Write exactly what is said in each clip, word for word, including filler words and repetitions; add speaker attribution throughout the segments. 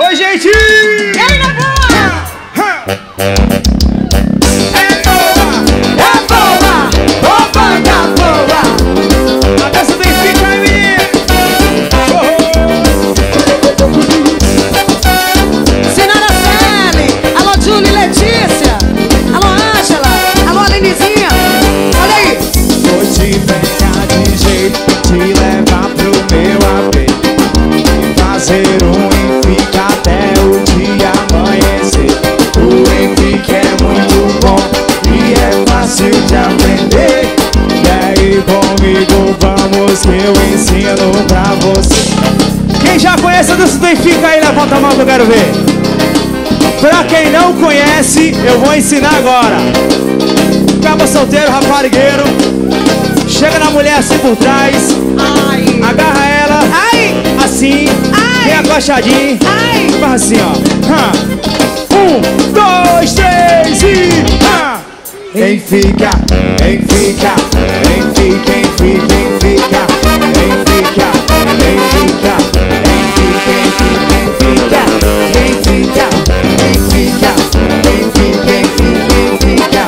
Speaker 1: Oi, gente!
Speaker 2: E aí, na boa!
Speaker 1: É boa! É boa! Ô, banda boa! A dança do Fica aí, menino!
Speaker 2: Senhora Sally, alô, Julie, Letícia, alô, Ângela, alô, Alenizinha, olha aí!
Speaker 1: Vou te pegar de jeito, te levar pro meu A P e fazer um Enfique até o dia amanhecer. O Enfique é muito bom e é fácil de aprender. E aí comigo vamos que eu ensino pra você. Quem já conhece a dança do Enfique aí, levanta a mão que eu quero ver. Pra quem não conhece, eu vou ensinar agora. Cabo solteiro, raparigueiro, chega na mulher assim por trás,
Speaker 2: Ai,
Speaker 1: agarra ela,
Speaker 2: ai,
Speaker 1: assim,
Speaker 2: ai,
Speaker 1: bem acochadinho,
Speaker 2: ai.
Speaker 1: faz assim, ó. Ha. Um, dois, três e... Ha. Enfica, enfica, enfica, enfica, enfica, enfica, enfica, enfica, enfica, enfica, enfica, enfica,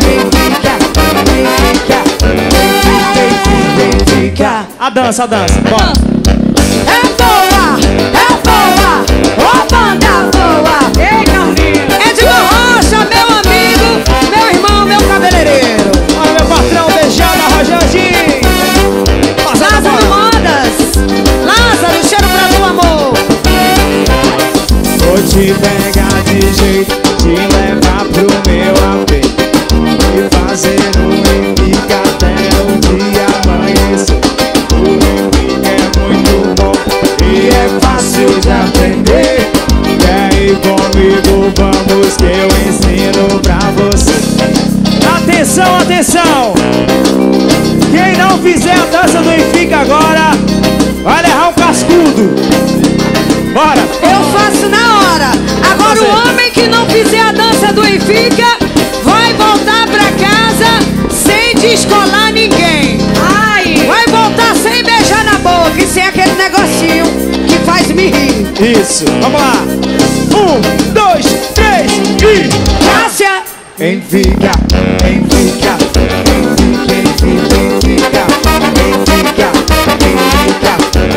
Speaker 1: enfica, enfica. A dança, a dança, bora.
Speaker 2: É boa, é boa, ô banda boa! Ei, Carlinhos! É de Rocha, meu amigo, meu irmão, meu cabeleireiro!
Speaker 1: Olha meu patrão, beijada, Rogerzinho.
Speaker 2: Lázaro Modas! Lázaro, cheiro pra tu, amor!
Speaker 1: Vou te pegar de jeito, te levar pro meu A P e fazer um Enfique até o dia amanhecer. O Enfique é muito bom e é fácil de aprender. E aí comigo vamos que eu ensino pra você. Atenção, atenção! Quem não fizer a dança do Enfique agora vai levar um cascudo. Bora!
Speaker 2: Eu faço na hora! Agora o homem que não fizer a dança do Enfique vai voltar pra casa sem descolar ninguém! Ai! Vai voltar sem beijar na boca e sem aquele negocinho que faz me rir!
Speaker 1: Isso, vamos lá! Um, dois, três e...
Speaker 2: Cássia!
Speaker 1: Enfica, enfica, enfica, enfica, enfica, enfica, enfica,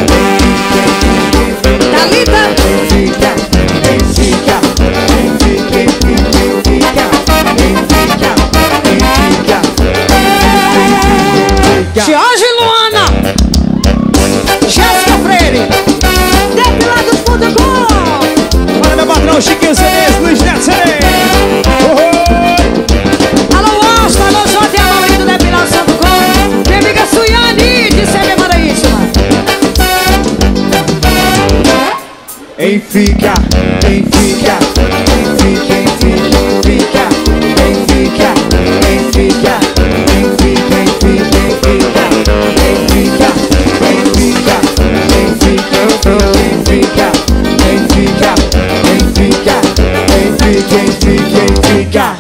Speaker 2: Thalita!
Speaker 1: enfica, enfica, enfica, enfica, enfica, enfica.
Speaker 2: Jorge Luana! Jéssica Freire! Depilados ponto com!
Speaker 1: Olha meu patrão, Chiquinho Ceres, Luiz Neto Ceres.
Speaker 2: Alô, Austin, alô, Jorge Amaury do Depilados ponto com! Minha amiga Suiane de Sebe Maranhíssima!
Speaker 1: Enfica, enfica, enfica, enfica, enfica, enfica, enfica, enfica, enfica, enfica, enfica, enfica, enfica, enfica, enfica, enfica, enfica.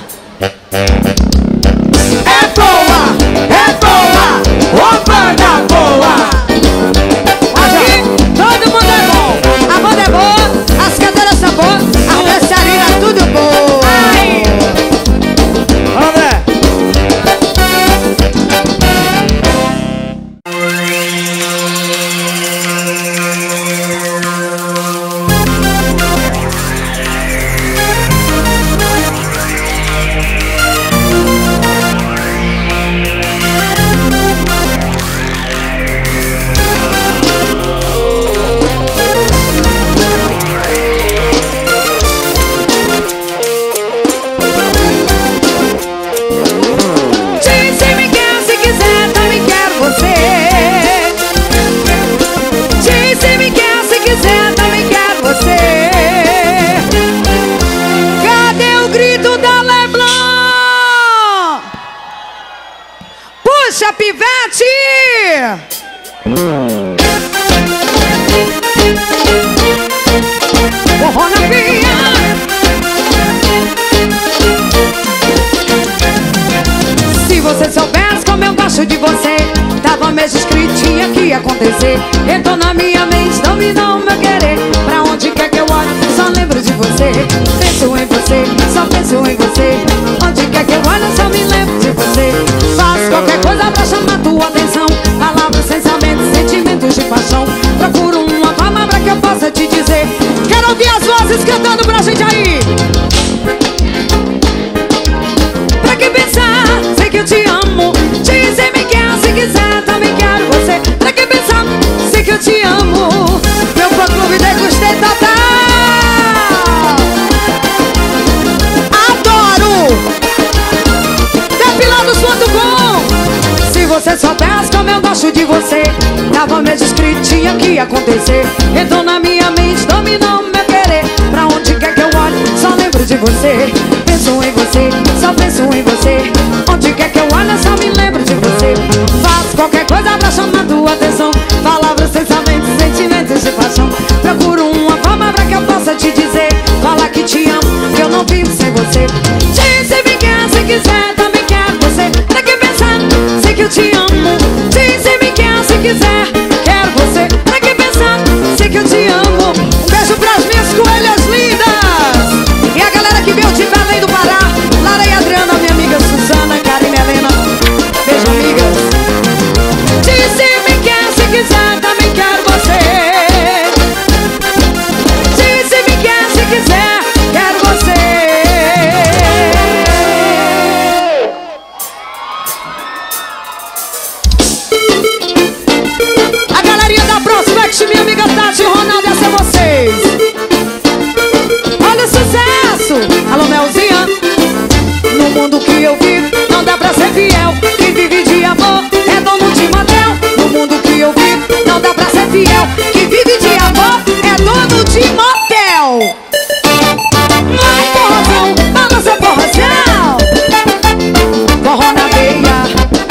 Speaker 1: É boa, é boa, ô banda boa.
Speaker 2: Aqui, todo mundo é bom! A banda é boa, as cadeiras são boas, a dançarina é tudo bom! Ai.
Speaker 1: André.
Speaker 2: Se me quer, se quiser, também quero você. Se me quer, se quiser, também quero você. Cadê o grito da Leblon? Puxa, pivete! Forró na via. Se você soubesse como eu gosto de você, tava mesmo escritinha que ia acontecer. Entrou na minha mente, dominou o meu querer. Pra onde quer que eu olhe, só Tava mesmo escrito, tinha que acontecer. Entrou na minha mente, dominou meu querer. Pra onde quer que eu olhe, só lembro de você. Penso em você, só penso em você. Onde quer que eu olhe, só me lembro de você. Faço qualquer coisa pra chamar tua atenção. Palavras, pensamentos, sentimentos de paixão. Procuro uma forma pra que eu possa te dizer. Falar que te amo, que eu não vivo sem você. Diz se me quer, se quiser, também quero você. Pra que pensar, sei que eu te amo. Diz se me quer, se quiser, quero você. Pra que pensar, sei que eu te amo. Um beijo pras minhas coelhas lindas. E a galera que veio de Belém do Pará. Lara e Adriana, minha amiga Susana, Karine, Helena. Beijo, amigas. Diz se me quer, se quiser, também quero você. Diz se me quer, se quiser, quero você. A galerinha da Prospect, minha amiga Tati, Ronaldo, essa é vocês. Olha o sucesso. Alô, Melzinha. No mundo que eu vivo, não dá pra ser fiel. Quem vive de amor é dono de motel. No mundo que eu vivo, não dá pra ser fiel. Quem vive de amor é dono de motel. Vai, porrazão, balança, porrazão. Forró na veia.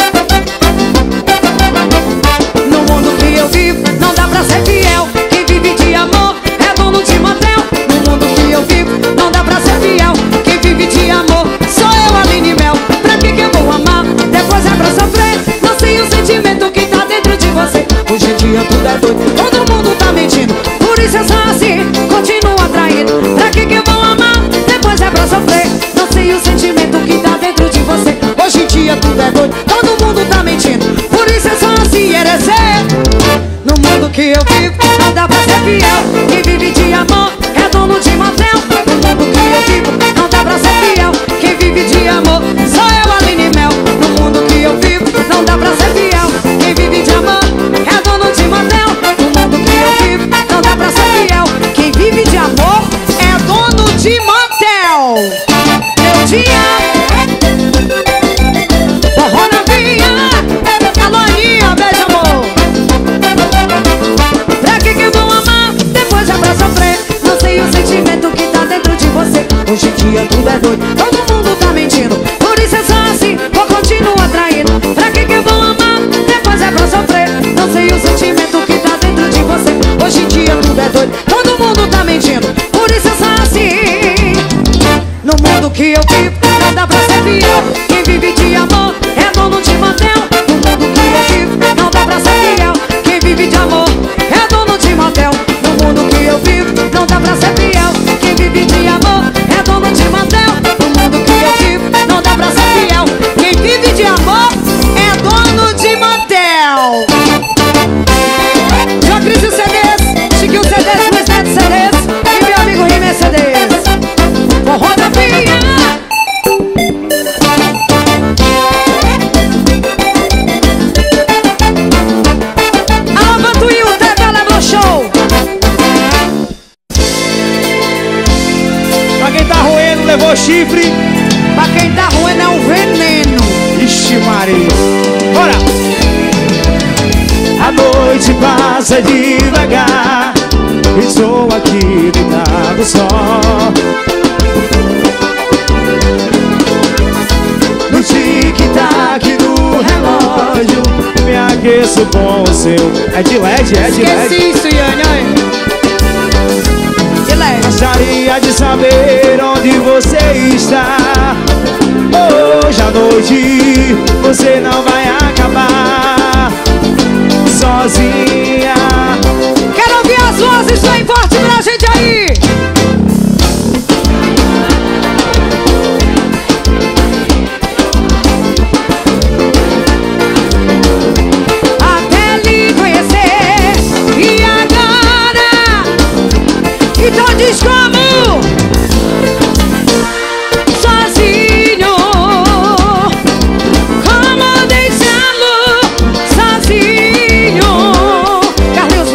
Speaker 2: No mundo que eu vivo, não dá pra ser fiel. Quem vive de amor é dono de motel. No mundo que eu vivo, não dá pra ser fiel. Quem vive de amor sou eu, Aline Mel. Pra que que eu vou amar? Depois é pra sofrer. Não sei o sentimento que tá dentro de você. Hoje em dia tudo é doido, todo mundo tá mentindo. Por isso é só assim, continua atraindo. Pra que que eu vou amar? Depois é pra sofrer. Não sei o sentimento que tá dentro de você. Hoje em dia tudo é doido, todo mundo tá mentindo. Por isso é só assim, erecer. No mundo que eu vivo, não dá pra ser fiel. Quem vive de amor é dono de motel. No mundo que eu vivo, não dá pra ser fiel. Quem vive de amor sou eu, Aline Mel. No mundo que eu vivo, não dá pra ser fiel. Quem vive de amor é dono de motel. No mundo que eu vivo, não dá pra ser fiel. Quem vive de amor é dono de motel. Meu dia, forró na via. Alô, Aninha, beijo, amor. Pra que que eu vou amar? Depois é pra sofrer. Não sei o sentimento que tá dentro de você. Hoje em dia tudo é doido, todo mundo tá mentindo. Por isso é só assim, vou continuar traindo. Pra que que eu vou amar? Depois é pra sofrer. Não sei o sentimento que tá dentro de você. Hoje em dia tudo é doido, todo mundo tá mentindo. Por isso é só assim. No mundo que eu vivo, não dá pra ser fiel. Quem vive de amor é dono de motel. No mundo que eu vivo, não dá pra ser fiel. Quem vive de amor é dono de motel. No mundo que eu vivo, não dá pra ser fiel. Quem vive de amor é dono de motel. No mundo que eu vivo, não dá pra ser fiel. Quem vive de amor é dono de motel. João Cris C Ds, Chiquinho C Ds, Luiz Neto C Ds e meu amigo Rime C Ds. Forró da Via. Alô, Vantuí, o T V levou show.
Speaker 1: Pra quem tá roendo, levou chifre.
Speaker 2: Pra quem tá roendo é um veneno.
Speaker 1: Ixi, Maria. Bora! A noite passa devagar. Estou aqui deitado só. No tic-tac do relógio me aqueço com o seu. É de L E D, é de L E D.
Speaker 2: Esqueci isso, Iane. De L E D.
Speaker 1: Gostaria de saber onde você está. Hoje à noite você não vai acabar sozinha.
Speaker 2: Quero ouvir as vozes bem forte pra gente aí. Até lhe conhecer. E agora? Então diz como? Sozinho. Como deixá-lo sozinho? Carlinhos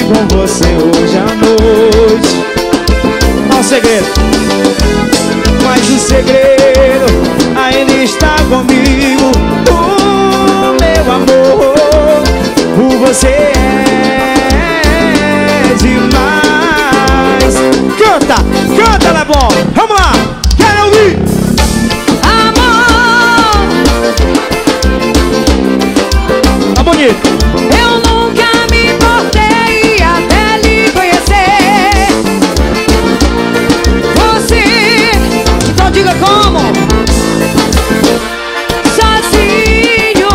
Speaker 1: com você hoje à noite. Qual o segredo? Mas o segredo ainda está comigo. O meu amor por você é demais. Canta, canta, Lebon. Vamos lá, quero ouvir.
Speaker 2: Amor,
Speaker 1: tá bonito.
Speaker 2: eu nunca me importei até lhe conhecer. Você, então diga como? Sozinho,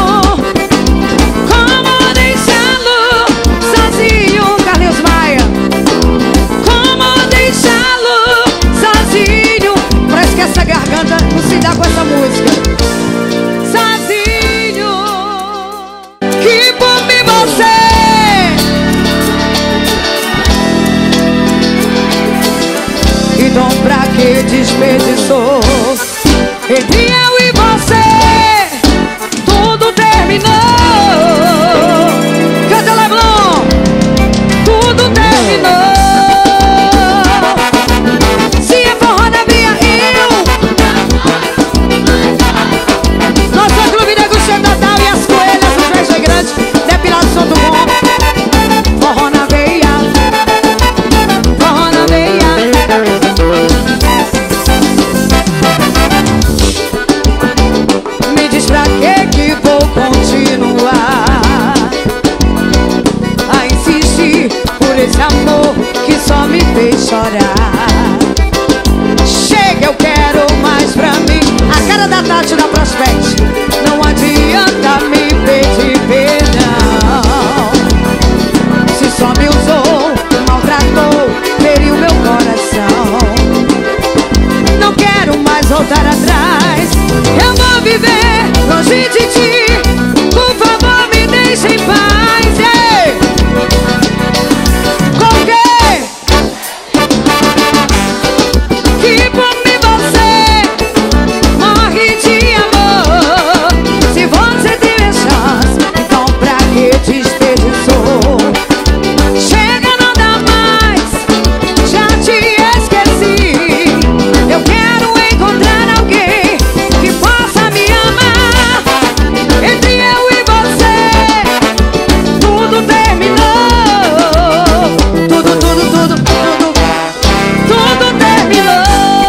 Speaker 2: como deixá-lo sozinho, Carlinhos Maia? Como deixá-lo sozinho? Parece que essa garganta não se dá com essa música. Sozinho, que por mim você então pra que desperdiçou? Entre eu e você tudo terminou. Canta, Leblon. Tudo terminou. Se é forró na via, eu nosso clube Negociante Natal e as coelhas do Jorge Grande, depilado som do bom. Forró na veia, forró na veia. Me diz pra que que vou continuar a insistir por esse amor que só me fez chorar. Chega, eu quero mais pra mim. A cara da Tati da Prospect. Não adianta me pedir perdão. Se só me usou, maltratou, feriu meu coração. Não quero mais voltar atrás. Eu vou viver longe de ti. Por favor, me deixe em paz. Ei! Com quê? Que por mim você morre de amor. Se você tiver chance, então pra que desperdiçou? Chega, não dá mais, já te esqueci. Eu quero encontrar alguém que possa me amar. Entre eu e você tudo terminou. Tudo, tudo, tudo, tudo, tudo terminou.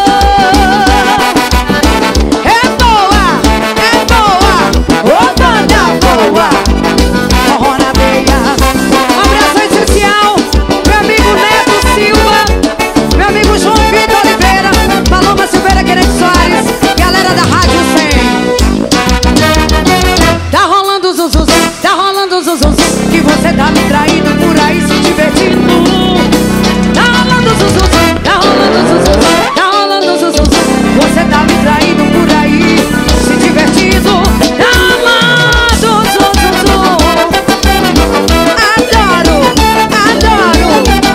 Speaker 2: É boa, é boa, ô banda boa. Forró na veia. Um abraço especial meu amigo Neto Silva, meu amigo João Vitor Oliveira, Paloma Silveira, Querente Soares, galera da Rádio cem. Tá rolando zuzuz, tá rolando zuzuz, que você tá me traindo por aí se divertindo. Tá rolando zuzuz, tá rolando zuzuz, tá rolando zuzuz, você tá me traindo por aí se divertindo. Tá rolando zuzuz. Adoro, adoro.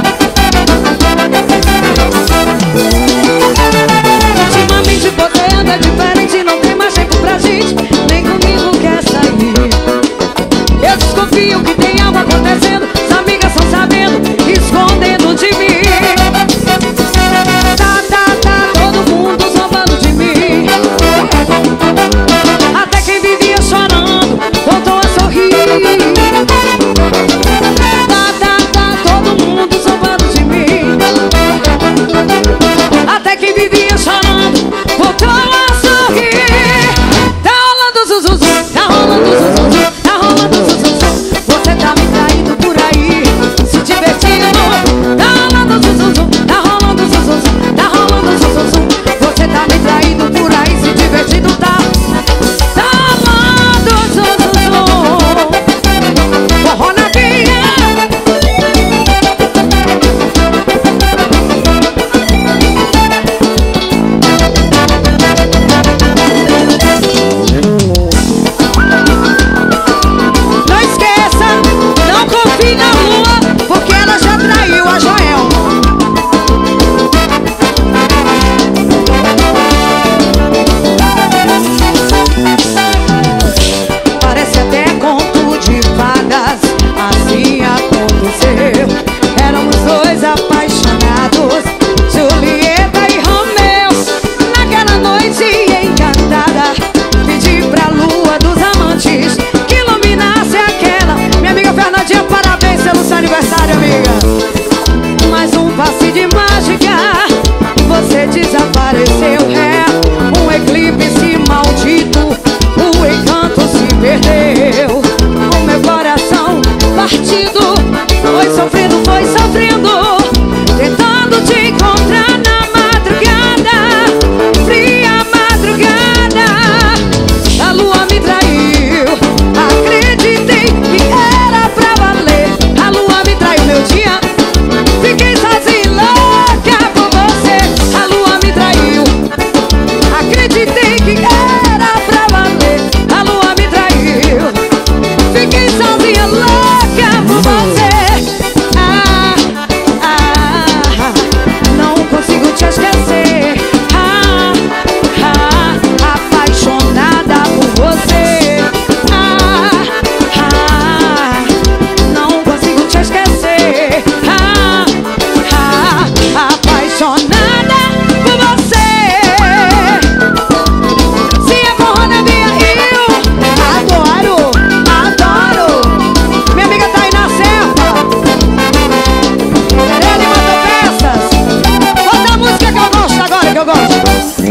Speaker 2: Ultimamente você anda diferente, não tem mais tempo pra gente, nem comigo quer sair. Eu desconfio que tem algo acontecendo, as amigas estão sabendo, escondendo de mim. Tá, tá, tá, todo mundo zombando de mim. Até quem vivia chorando voltou a sorrir. Tá, tá, tá, todo mundo zombando de mim. Até quem vivia chorando voltou a sorrir. Tá rolando zuzuz, tá rolando zuzuz, tá rolando zuzuz. Você tá me traindo por aí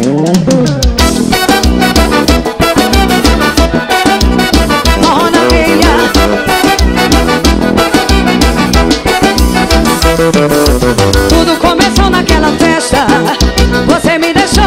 Speaker 2: Forró na veia. Tudo começou naquela festa, você me deixou.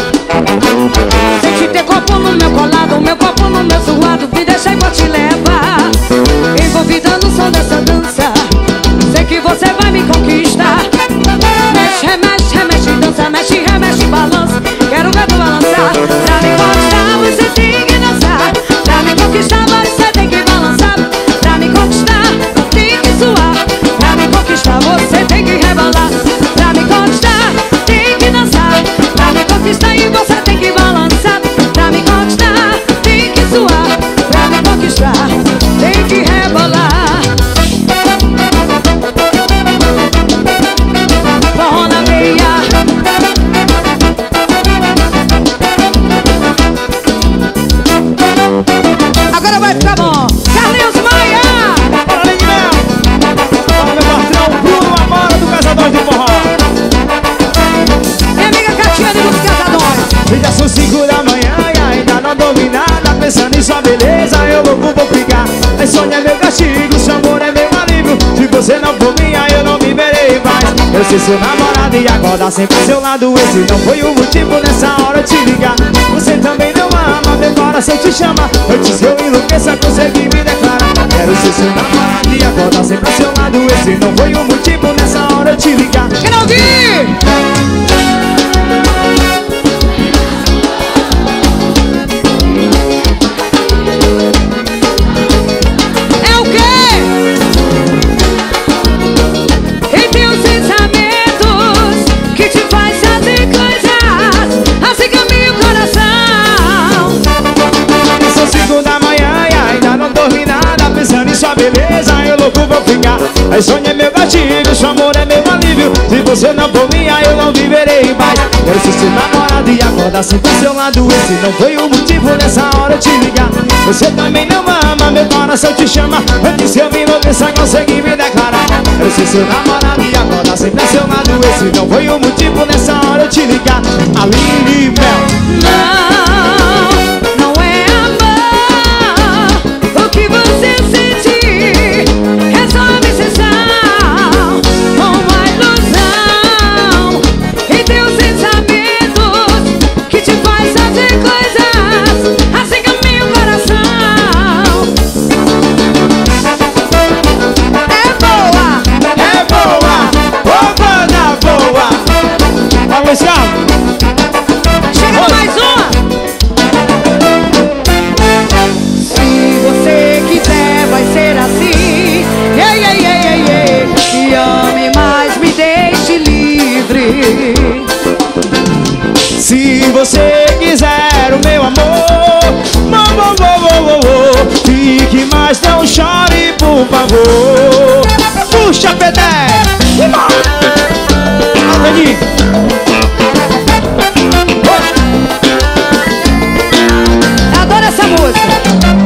Speaker 2: Senti teu corpo no meu colado, meu corpo no meu suado. Me deixei e vou te levar, envolvida no som dessa dança. Sei que você vai me conquistar. Mexe, remexe, remexe, dança, mexe, remexe, balança. Quero ver tu balançar. Pra me conquistar você tem que dançar. Pra me conquistar você tem que balançar. Pra me conquistar tem que suar. Pra me conquistar você tem que rebolar. Pra me conquistar tem que dançar. Pra me conquistar e você tem que balançar. Pra me conquistar tem que suar. Pra me conquistar tem que rebolar. Forró na veia. Agora vai ficar bom. Carlinhos Maia.
Speaker 1: Fala, Lindel. Fala, meu patrão Bruno Amora do Casadores de Forró.
Speaker 2: Minha amiga Catiane dos Casadores.
Speaker 1: E já são cinco da manhã e ainda não dormi nada. Pensando em sua beleza, eu louco vou ficar. Esse sonho é meu castigo, seu amor é meu alívio. Se você não for minha, eu não viverei mais. Eu sei seu namorado e acordar sempre ao seu lado. Esse não foi o motivo nessa hora eu te ligar. Você também não ama, meu coração te chama. Antes que eu enlouqueça, consegui me declarar. Quero ser seu namorado e acordar sempre ao seu lado. Esse não foi o motivo nessa hora eu te ligar.
Speaker 2: Quero ouvir. É o quê? E tem os pensamentos que te faz fazer coisas assim que o meu coração.
Speaker 1: São cinco da manhã e ainda não dormi nada. Pensando em sua beleza, eu louco vou ficar. Aí sonho é meu gatilho, seu amor é meu alívio. Se você não for minha, eu não viverei mais. Quero ser seu namorado e acordar sempre ao seu lado. Esse não foi o motivo nessa hora eu te ligar. Você também não ama, meu coração te chama. Antes que eu me enlouqueça, consegui me declarar. Quero ser seu namorado e acordar sempre ao seu lado. Esse não foi o motivo nessa hora eu te ligar. Aline Mel.
Speaker 2: Não, não é amor. O que você sentir é só uma sensação, uma ilusão. E teus pensamentos que te faz fazer coisas assim que o meu coração. É boa,
Speaker 1: É boa, ô banda boa. Vamos, Gustavo.
Speaker 2: chega mais uma. Se você quiser vai ser assim. Ei, ei, ei, ei, ei. Me ame, mas me deixe livre.
Speaker 1: Se você quiser o meu amor, mo, mo, mo, mo, mo, mo, fique mais, não chore, por favor. Puxa, Pedé. Vem.
Speaker 2: Adoro essa música.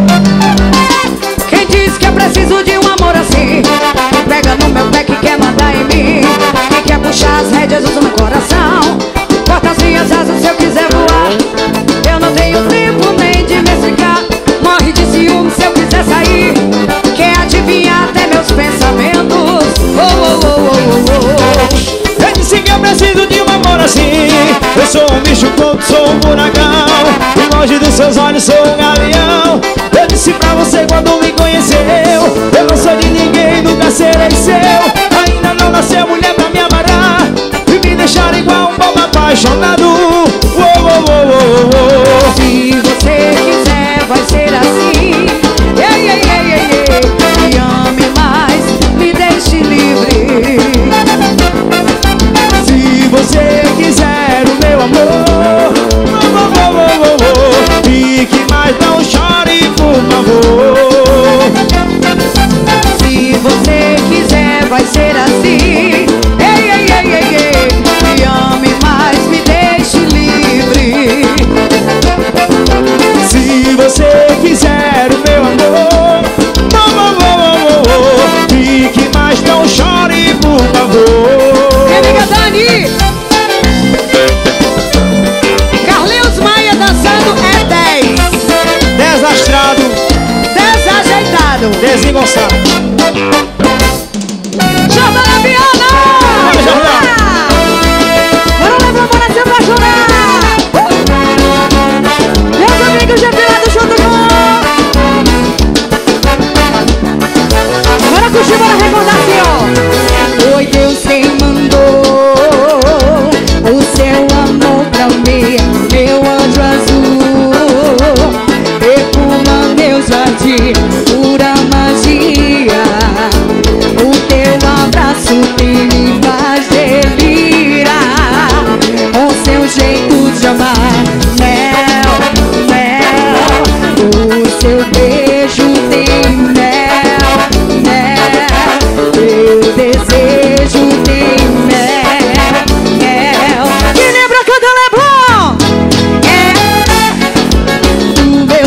Speaker 2: Quem diz que eu preciso de um amor assim? Pega no meu pé que quer mandar em mim, que quer puxar as rédeas do meu coração. Corta as minhas asas se eu quiser voar. Eu não tenho tempo nem de me explicar. Morre de ciúme se eu quiser sair. Quer adivinhar até meus pensamentos. Oh, oh, oh, oh, oh, oh.
Speaker 1: Eu disse que eu preciso de um amor assim. Eu sou um bicho tonto, sou um buracão. E longe dos seus olhos sou um galeão. Eu disse pra você quando me conheceu, eu não sou de ninguém, nunca serei seu. Ainda não nasceu mulher pra me amarrar e me deixar igual um bobo apaixonado. Oh, oh, oh, oh, oh.
Speaker 2: Se você quiser vai ser assim. Ei, ei, ei, ei, ei. Me ame mais, me deixe livre.
Speaker 1: Se você quiser o meu amor, oh, oh, oh, oh, oh, fique mais, não chore, por favor.
Speaker 2: Se você quiser vai ser assim. Ei, ei, ei, ei, ei. Me ame mais, me deixe Jota na piana! Bora levar o Brasil pra chorar! Meus amigos de Pilado junto com... Bora curtir, bora recordar assim, ó! Foi Deus quem mandou o seu amor pra mim, meu anjo azul, perfuma meu jardim, pura magia. O teu abraço que me faz delirar, com seu jeito de amar, mel, mel. O seu beijo tem mel, mel. Teu desejo tem mel, mel. Quem lembra quando eu lembro? É do meu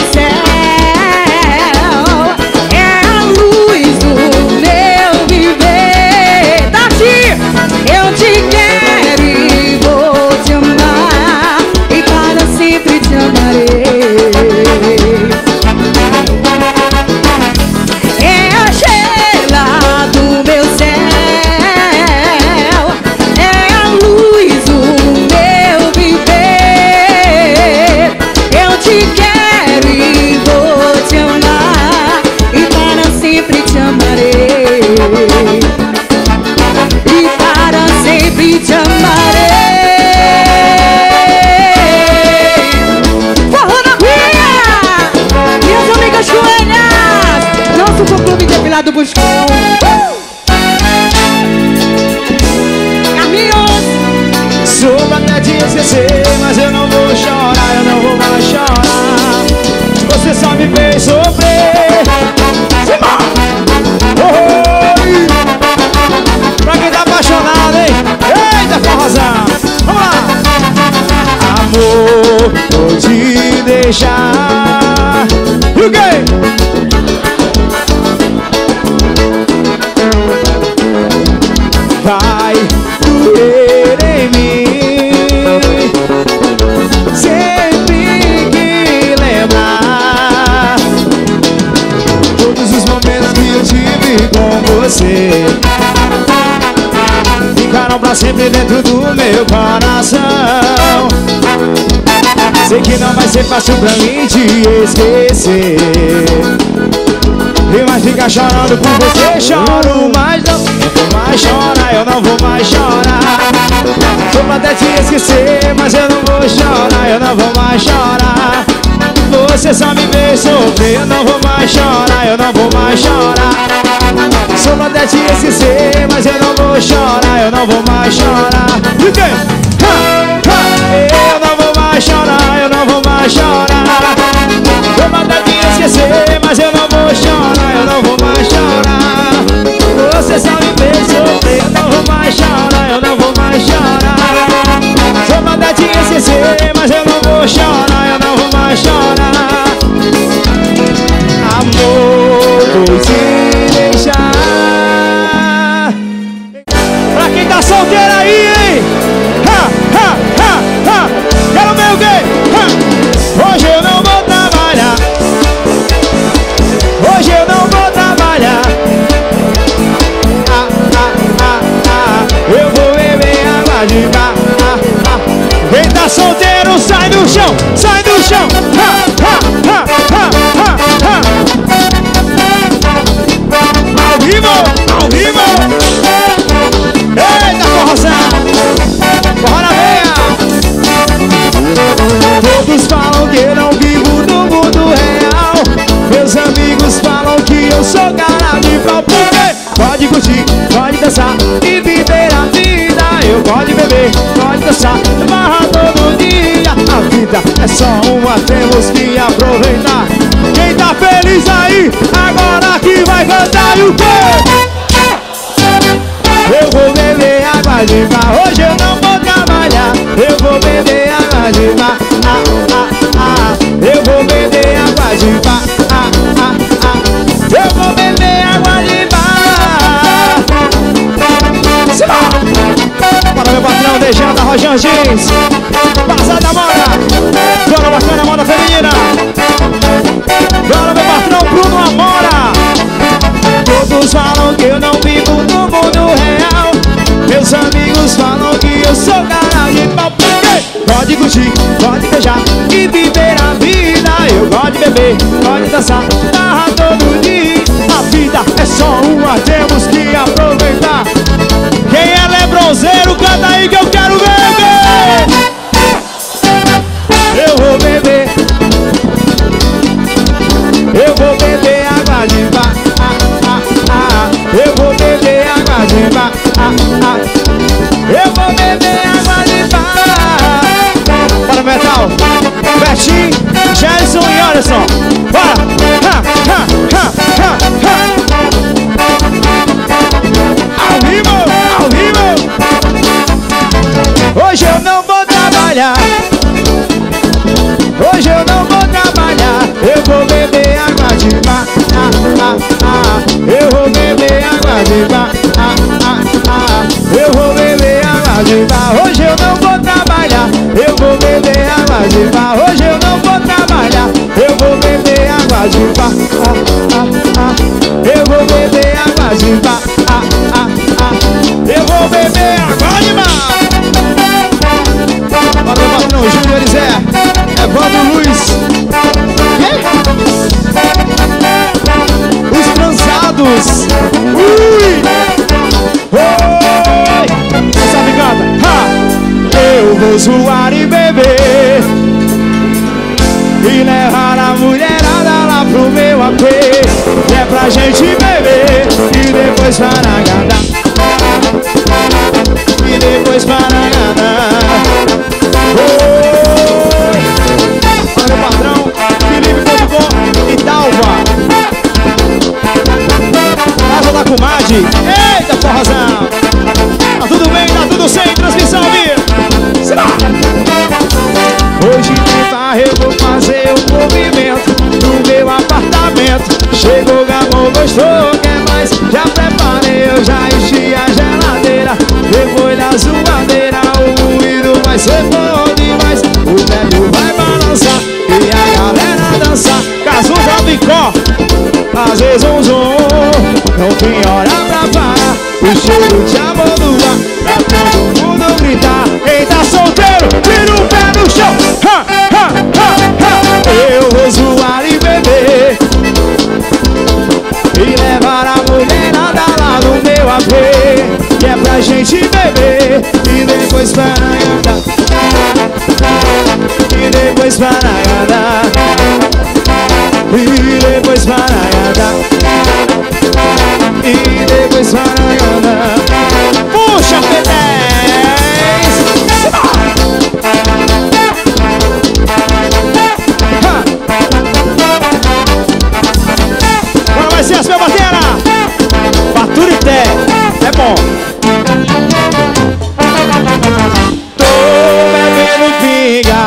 Speaker 2: céu, é a luz do meu viver. Tati, eu te quero e vou te amar, e para sempre te amarei. É a estrela do meu céu, é a luz do meu viver. Eu te quero e vou te amar, e para sempre te amarei. E para sempre te amarei. Forró na pia! Minhas amigas coelhas, nosso fã-clube depilado buscou. Carlinhos!
Speaker 1: Soube até te esquecer, mas eu não vou chorar, eu não vou mais chorar. Você só me fez sofrer. Simão! Oi! Pra quem tá apaixonado, hein? Eita, forrozão! Vamos lá! Amor, vou te deixar. E o quê? Vai doer em mim sempre que lembrar todos os momentos que eu tive com você. Ficaram pra sempre dentro do meu coração. Sei que não vai ser fácil pra mim te esquecer, e mais ficar chorando por você. Choro, mas não vou mais chorar, eu não vou mais chorar. Vou até te esquecer, mas eu não vou chorar, eu não vou mais chorar. Você só me fez sofrer, eu não vou mais chorar, eu não vou mais chorar. Só até te esquecer, mas eu não vou chorar, eu não vou mais chorar. E o quê? Eu não vou mais chorar, eu não vou mais chorar. Vou até te esquecer, mas eu não vou chorar, eu não vou mais chorar. Você só me fez sofrer, eu não vou mais chorar, eu não vou mais chorar. Vou até te esquecer, mas eu não vou chorar, eu não vou mais chorar. Amor, vou te deixar. Pra quem tá solteiro aí, hein? Ha, ha, ha, ha. Quero ver o quê? Ha. Hoje eu não vou trabalhar. Hoje eu não vou trabalhar. Ah, ah, ah, ah. Eu vou beber água de mar. Ah, ah. Quem tá solteiro sai do chão, sai do chão. Ha, ha, ha, ha, ha, ha. Ao vivo, ao vivo. Eita, forrozão. Forró na veia. Todos falam que eu não vivo no mundo real. Meus amigos falam que eu sou cara de pau. Porque pode curtir, pode dançar e viver a vida. Eu pode beber, pode dançar, barra todo dia. A vida é só uma, temos que aproveitar. Quem tá feliz aí, agora que vai cantar. E o quê? Eu vou beber água de mar. Hoje eu não vou trabalhar. Eu vou beber água de mar. Ah, ah, ah. Eu vou beber água de mar. Ah, ah, ah. Eu vou beber água de mar. Bora, meu patrão, deixando a Rojão Jeans. Passada moda. Bora, bacana, moda feminina. Bora, meu patrão, Bruno Amora. Todos falam que eu não vivo no mundo real. Meus amigos falam que eu sou cara de pau. Pode curtir, pode beijar e viver a vida. Eu gosto de beber, gosto de dançar, barra todo dia. A vida é só uma, temos que aproveitar. Quem é lebronzeiro, canta aí que eu quero beber. Eu vou beber, eu vou beber água de bar. Ah, ah, ah. Eu vou beber água de bar. Ah, ah. Eu vou beber água de bar. Bora, Metal, Betinho, Gelson e Anderson. Bora! Ha, ha, ha, ha, ha. Ao vivo, ao vivo. Hoje eu não vou trabalhar. Hoje eu não vou trabalhar. Eu vou beber água de bar. Ah, ah, ah. Eu vou beber água de bar. Ah, ah, ah. Eu vou beber água de bar. Hoje eu não vou trabalhar. Eu vou beber água de bar. Hoje eu não vou trabalhar. Eu vou beber água de bar. Ah, ah, ah. Eu vou beber água de bar. Ah, ah, ah. Eu vou beber água de bar. Bora, meu patrão, Júnior Elisé, Evandro Luiz. Os transados. Ui! Oi! Quem sabe canta? Ha! Eu vou zoar e beber e levar a mulherada lá pro meu A P. Que é pra gente beber e depois para agradar. E depois para agradar. Oi! Olha o padrão, Felipe ponto com e Dalva. Casa da comadre. Eita, porrazão. Tá tudo bem, tá tudo sem transmissão, viu? Hoje de tarde eu vou fazer um movimento no meu apartamento. Chegou o gamão, gostou, quer mais? Já preparei, eu já enchi a geladeira. Depois da zoadeira o moído vai ser bom demais. O velho vai balançar e a galera dançar. Cazuza Bicó, fazer zum zum. Não tem hora pra parar. O cheiro de amor no ar, pra todo mundo gritar. Quem tá solteiro, tira o pé no chão. Ha, ha, ha, ha. Eu vou zoar e beber e levar a mulherada lá no meu A P. Que é pra gente beber e depois para agradar. E depois para agradar. E depois para agradar. E depois para agradar. Puxa, P dez. Agora vai ser as minhas batera. Baturité. É bom. Tô bebendo pinga,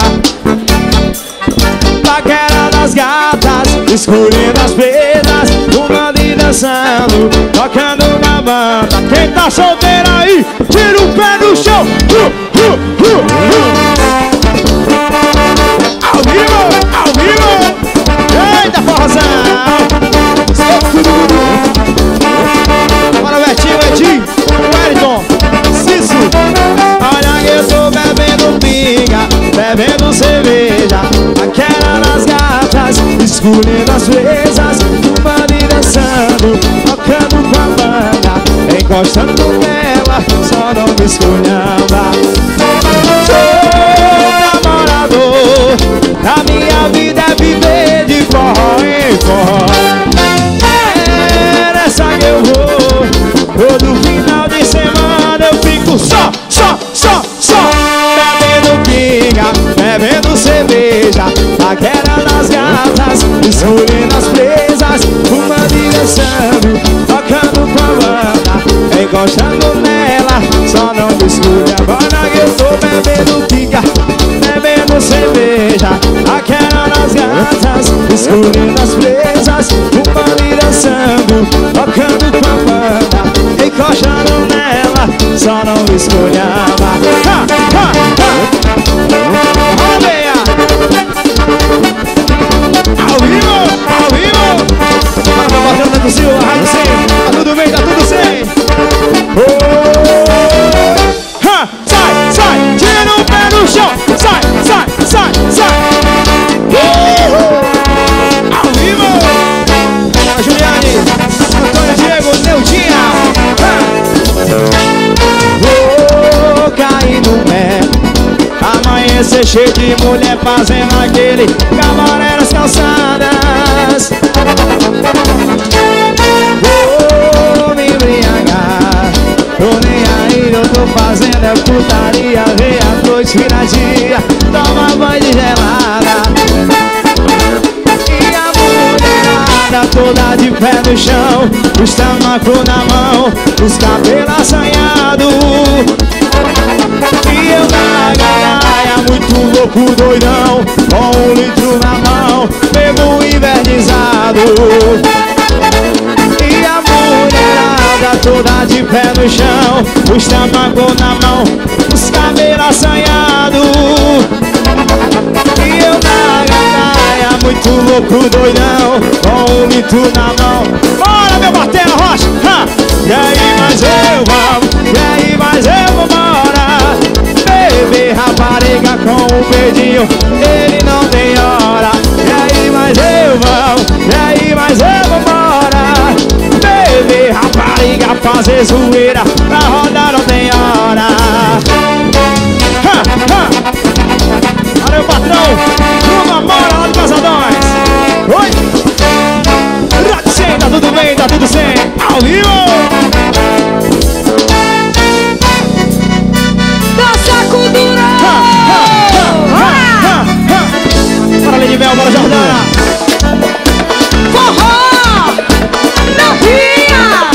Speaker 1: paquera das gatas, escolhendo as presas, fumando e dançando, tocando uma banda. Quem tá solteiro aí, tira o pé no chão. uh, uh, uh, uh. Ao vivo, ao vivo. Eita, forrozão. Bora, Betinho, Edinho, Wellington, Cício. Olha que eu tô bebendo pinga, bebendo cerveja, paquera nas gatas, escolhendo as presas, fumando e dançando, tocando com a banda, encostando nela, só não me escolhamba. Sou namorador, a minha vida é viver de forró em forró. É nessa que eu vou, todo final de semana eu fico só, só, só, só. Bebendo pinga, bebendo cerveja, paquera nas gatas, escolhendo as presas, fumando e dançando, tocando com a banda, encostando nela, só não me escolha. Agora que eu tô bebendo pinga, bebendo cerveja, paquera nas gatas, escolhendo as presas, fumando e dançando, tocando com a banda, encostando nela, só não me escolhava. Ha, ha, ha. Rodeia. Ao vivo, ao vivo. Para batendo na cozinha, a rádio sem. amanhecer cheio de mulher fazendo aquele cabaré nas calçadas. Vou me embriagar, tô nem aí, eu tô fazendo é putaria. Vem a noite vira dia, toma banho de gelada. E a mulherada toda de pé no chão, os tamacos na mão, os cabelos assanhados. E eu na gandaia, muito louco, doidão, com um litro na mão, bebo invernizado. E a mulherada toda de pé no chão, os tamacos na mão, os cabelos assanhados. E eu na gandaia, muito louco, doidão, com um litro na mão. Bora, meu batera, Rocha! Ha! E aí, mas eu vamos, e aí, mas eu vou embora. Bebê, rapariga com o pedinho, ele não tem hora. E aí, mas eu vamos, e aí, mas eu vou embora. Bebê, rapariga, fazer zoeira, pra rodar não tem hora. Ha, ha. Valeu, patrão, Bruna Mora lá do Casadões. Oi! Radicem, tá tudo bem, tá tudo sem, ao vivo! Bora, Lady Mel, bora, Jordana.
Speaker 2: Forró, novinha.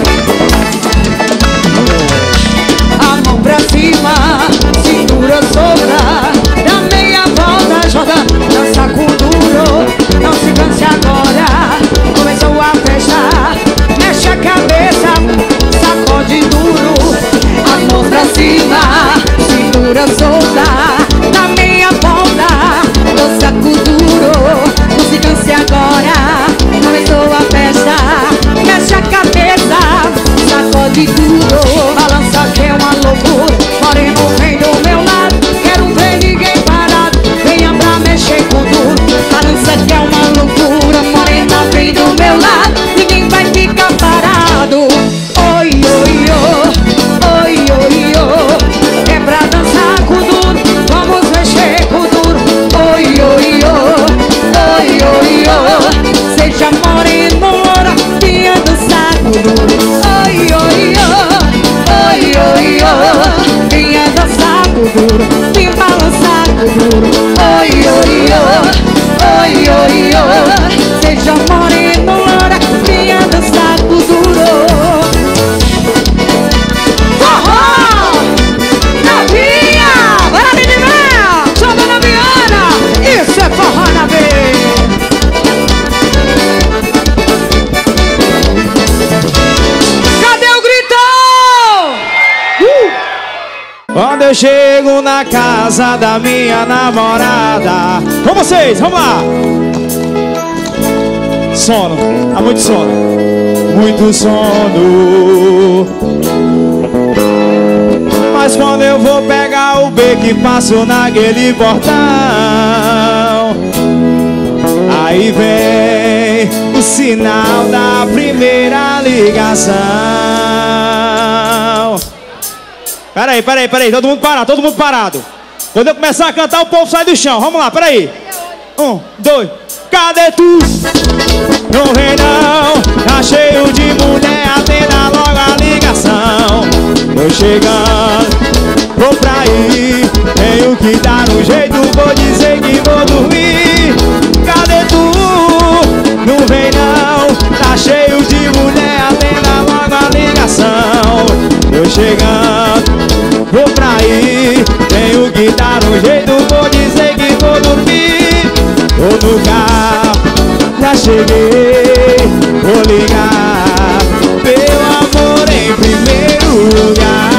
Speaker 2: A mão pra cima, cintura solta, dá meia volta, joga, dança com duro. Não se canse agora, começou a fechar. Mexe a cabeça, sacode duro. A mão pra cima, cintura solta, dá meia volta, dança com duro. Não se canse agora, começou a festa. Mexe a cabeça, sacode duro. Balança que é uma loucura, moreno vem do meu lado. Quero ver ninguém parado, venha pra mexer com duro. Balança que é uma loucura, morena vem do meu lado. Ninguém vai ficar parado. Oi, oi, oi, oi, oi, oi. É pra dançar com duro, vamos mexer com duro. Oi, oi, oi, oi, oi, oi. Seja moreno, loura, venha dançar com duro. Oi, oi, oi, oi, oi, oi. Venha dançar com duro, venha balançar com duro. Oi, oi, oi, oi, oi, oi. Seja moreno, loura, venha dançar com duro. Forró, novinha, bora de mel, joga na Viana. Isso é forró na veia. Cadê o gritão? Uh!
Speaker 1: Quando eu chego na casa da minha namorada. Com vocês, vamos lá. Sono, há muito sono, muito sono. Mas quando eu vou pegar o beco e passo naquele portão, aí vem o sinal da primeira ligação. Peraí, peraí, peraí, todo mundo parado, todo mundo parado. Quando eu começar a cantar, o povo sai do chão. Vamos lá, peraí. Um, dois, cadê tu? Não vem não, tá cheio de mulher, atenda logo a ligação. Tô chegando, vou pra ir, tenho que dar um jeito, vou dizer que vou dormir. Cadê tu? Não vem não, tá cheio de mulher, atenda logo a ligação. Tô chegando, vou pra ir, tenho que dar um jeito, vou dizer que vou dormir. Tô no carro, já cheguei, vou ligar, meu amor em primeiro lugar.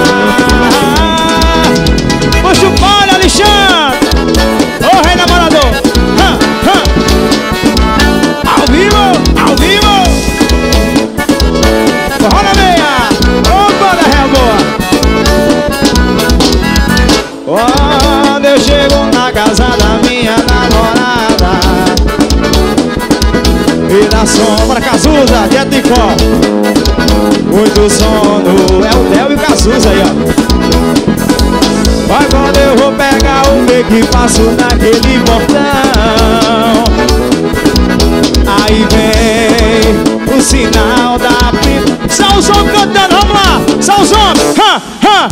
Speaker 1: Puxa o pole, Alexandre, ô rei namorador. Hã, hã. Ao vivo, ao vivo. Forró na meia, ô banda real boa. Quando eu chego na casa da minha namorada, e na sombra, Cazuza, direto de cor. Muito sono, é o Del e o Cazuza aí, ó. Vai quando eu vou pegar o você que passo naquele portão. Aí vem o sinal da prima. Só os homens cantando, vamos lá. Só os homens, ha, ha.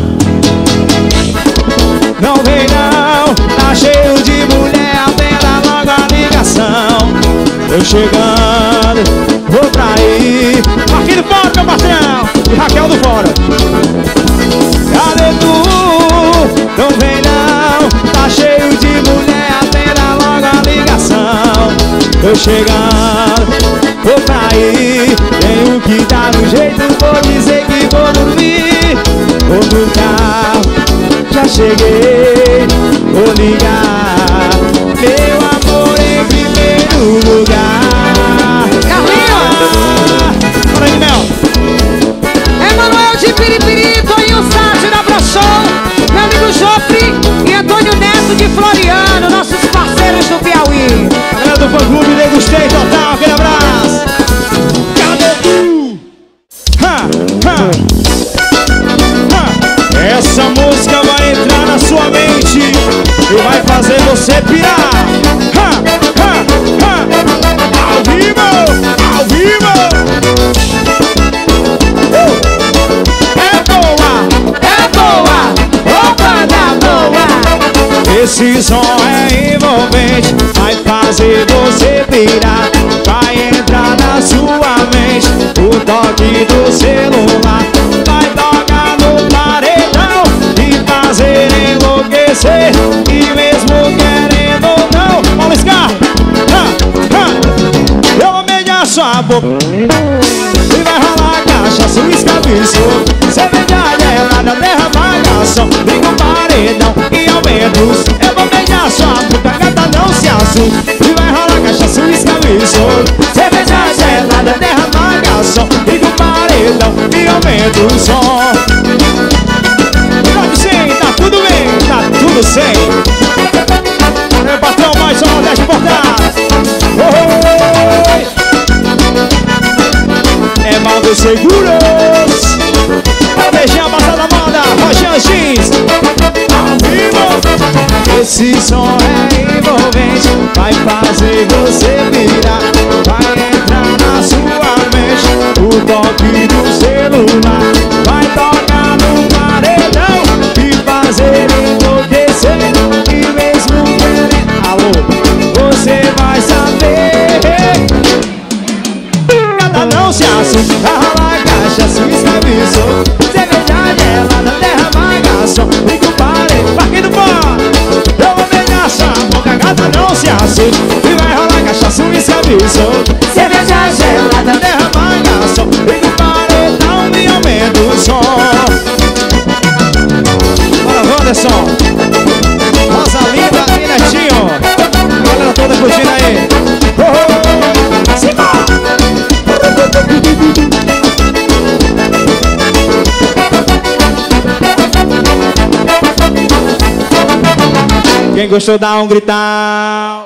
Speaker 1: Não vem não, tá cheio de mulher, atenda logo a ligação. Eu chegando, vou pra aí. Marquinhos do Fora, meu patrão, e Raquel do Fora. Cadê tu? Não vem não, tá cheio de mulher, atenda logo a ligação. Eu chegando, vou pra aí. Tenho que dar um jeito, vou dizer que vou dormir. Vou no carro, já cheguei, vou ligar. Meu amor em primeiro lugar.
Speaker 2: Carlinhos!
Speaker 1: Fala aí, Mel.
Speaker 2: Emanuel de Piripiri, Toninho Sátio da Brochon, meu amigo Jofre e Antônio Neto de Floriano, nossos parceiros do Piauí.
Speaker 1: Galera do fã clube, degustei total, aquele abraço. Cadê tu? Ha, ha, ha. Essa música vai entrar na sua mente e vai fazer você pirar. Ha, ha, ha. Ao vivo, ao vivo. Uh. É boa, é boa, opa, da boa. Esse som é envolvente, vai fazer você pirar. Vai entrar na sua mente o toque do celular. Vai tocar no paredão e fazer enlouquecer. E mesmo querendo ou não, Paulo Scar, ha, ha. Eu amei a sua boca e vai rolar cachaça, uísque, absurdo, cerveja gelada, derramar garçom, liga o paredão e aumenta os. Eu vou beijar sua boca, gata, não se assusta. E vai rolar cachaça, uísque, absurdo, cerveja gelada, derramar garçom, liga o paredão e aumenta o som. Pode sim, tá tudo bem, tá tudo sem. Meu patrão, mais um, dez portadas. É mal dos seguros. Vai beijar a passada moda, Roger X. Ao vivo. Esse som é envolvente, vai fazer você virar. Vai entrar na sua mente o toque do celular. Vai tocar no paredão e fazer enlouquecer. E mesmo querendo, alô, você vai saber. Cada não se assusta, vai rolar cachaça, uísque, absurdo, cerveja gelada, derramar garçom, liga o paredão, Parque do Fora. Eu vou beijar sua boca, gata, não se assusta. E vai rolar cachaça, uísque, absurdo, cerveja gelada, derramar garçom, liga o paredão e aumenta o som. Bora, Wanderson, Rosalinda e Netinho, a galera toda curtindo aí. Oh, oh, oh. Simbora! Quem gostou dá um gritão.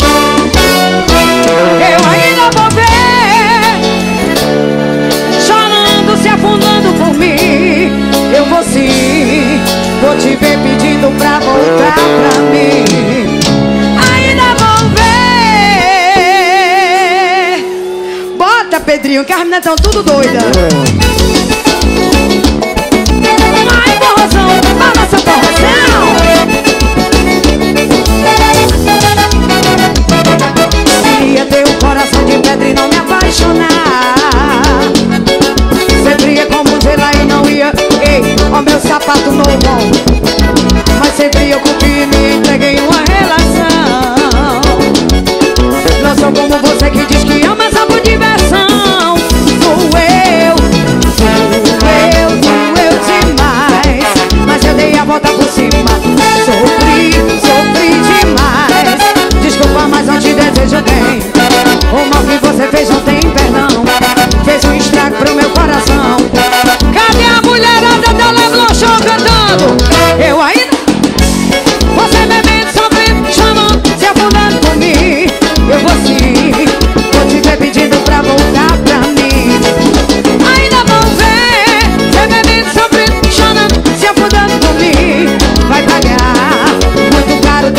Speaker 2: Eu ainda vou ver, chorando, se afundando por mim. Eu vou sim, vou te ver pedindo pra voltar pra mim. Ainda vou ver. Bota, Pedrinho, que as meninas tão tudo doida. Ai, porrozão, balança porrozão. Queria ter um coração de pedra e não me apaixonar. Sempre ia como gelo e não ia. Ei, ó meu sapato novo. Mas sempre eu cumpri e me entreguei em uma relação. Não sou como você que diz que ama só por diversão. Fui eu, fui eu, fui eu demais. Mas eu dei a volta por cima. Sofri, sofri demais. Desculpa, mas não te desejo bem. O mal que você fez não tem perdão. Fez um estrago pro meu coração. Cadê a mulherada da Leblon Show cantando? Eu ainda. Você bebendo, sofrendo, chamando, se afundando por mim. Eu vou sim, vou te ver pedindo pra voltar pra mim. Ainda vão ver. Você bebendo, sofrendo, chorando, se afundando por mim. Vai pagar muito caro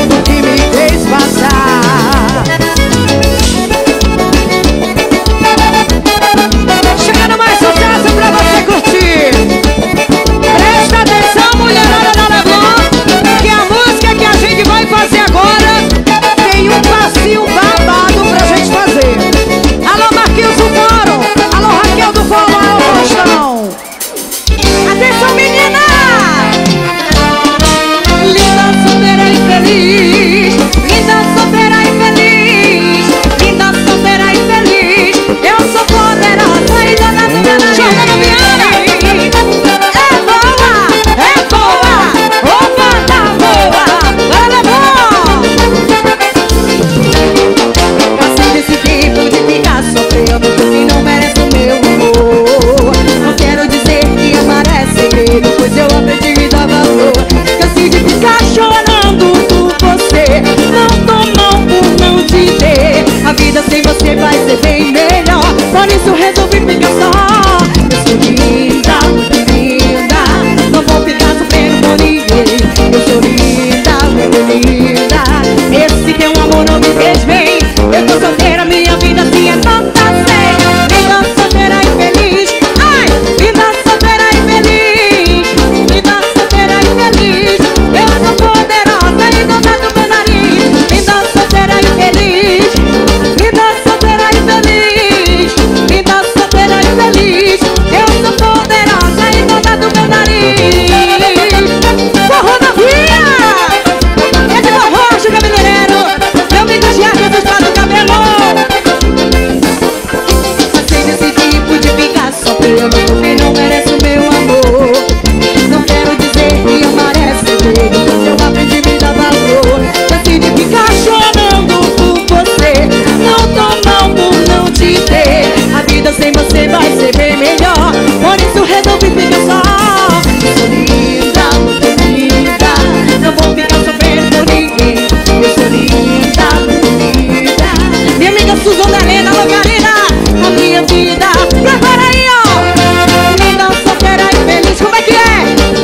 Speaker 2: também não merece o meu amor. Não quero dizer que amar é segredo, mas eu aprendi a me dar valor. Decidi ficar chorando por você, não tô mal por não te ter. A vida sem você vai ser bem melhor, por isso resolvi ficar só. Eu sou linda, muito linda, não vou ficar sofrendo por ninguém. Eu sou linda, muito linda. Minha amiga Suzana Helena Logarina, a minha vida. Prepara aí, ó. Linda, solteira e feliz, como é que é?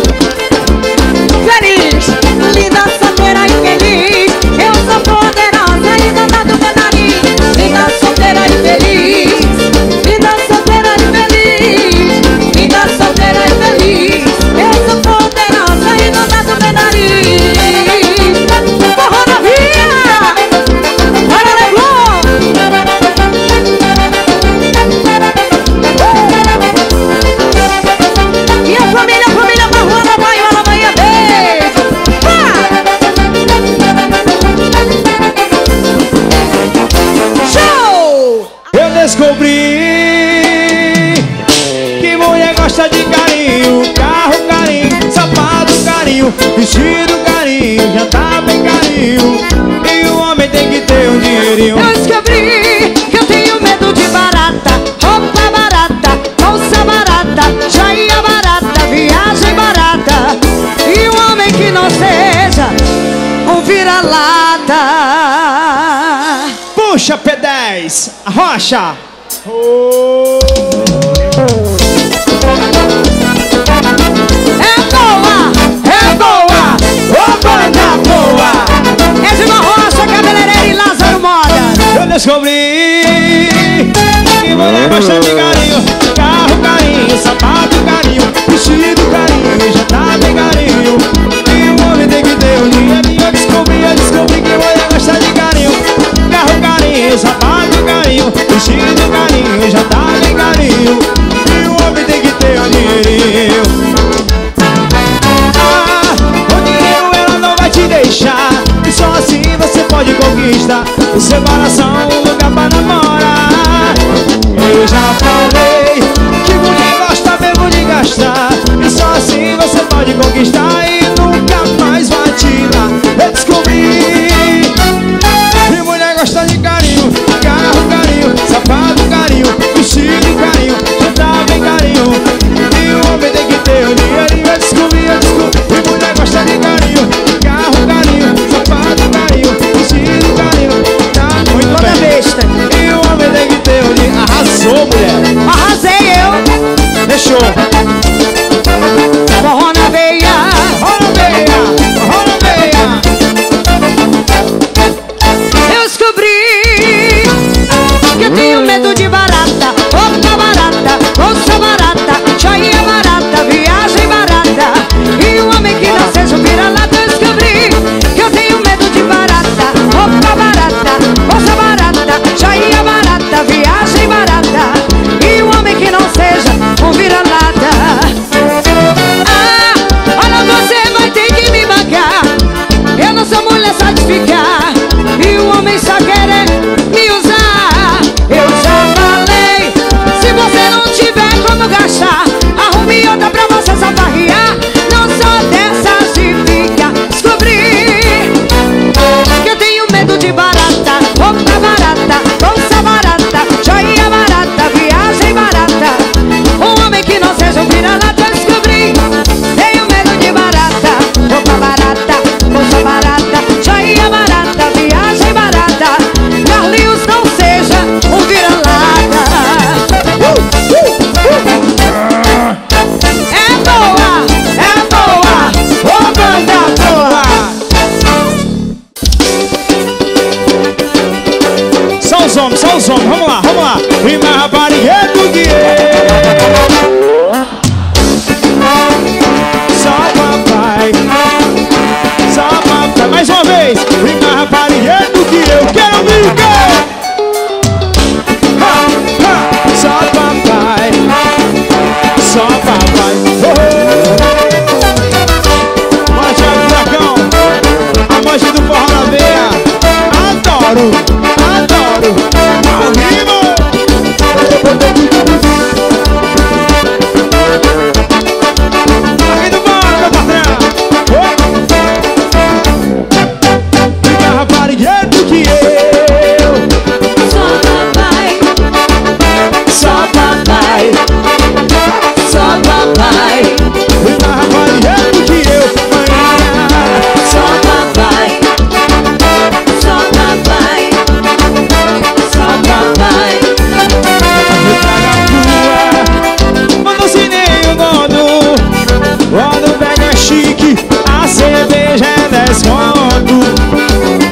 Speaker 2: Feliz, linda, solteira e feliz. Eu sou poderosa e dona do meu nariz. Linda, solteira e feliz. Linda, solteira e feliz. Linda, solteira e feliz. Eu sou poderosa e dona do meu nariz. Forró na via, para Leblon. E a família, a família Marruana, Baiola, Bahia, beijo. Show!
Speaker 1: Eu descobri que mulher gosta de carinho, carro carinho, sapato carinho, vestido carinho, jantar bem carinho. E o homem tem que ter um dinheirinho.
Speaker 2: Eu descobri que eu tenho medo de barata, roupa barata, bolsa barata, joia barata, viagem barata. E um homem que não seja um vira-lata.
Speaker 1: Puxa, P dez, arrocha. Oh.
Speaker 2: É boa, é boa,
Speaker 1: Ô, banda boa!
Speaker 2: é de uma rocha, cabeleireira e Lázaro Moda.
Speaker 1: Eu descobri que mulher gosta de carinho, carro carinho, sapato carinho, vestido carinho, jantar bem carinho. E o homem tem que ter um dinheirinho. Eu descobri, eu descobri que mulher gosta de carinho, carro carinho, sapato carinho, vestido carinho, jantar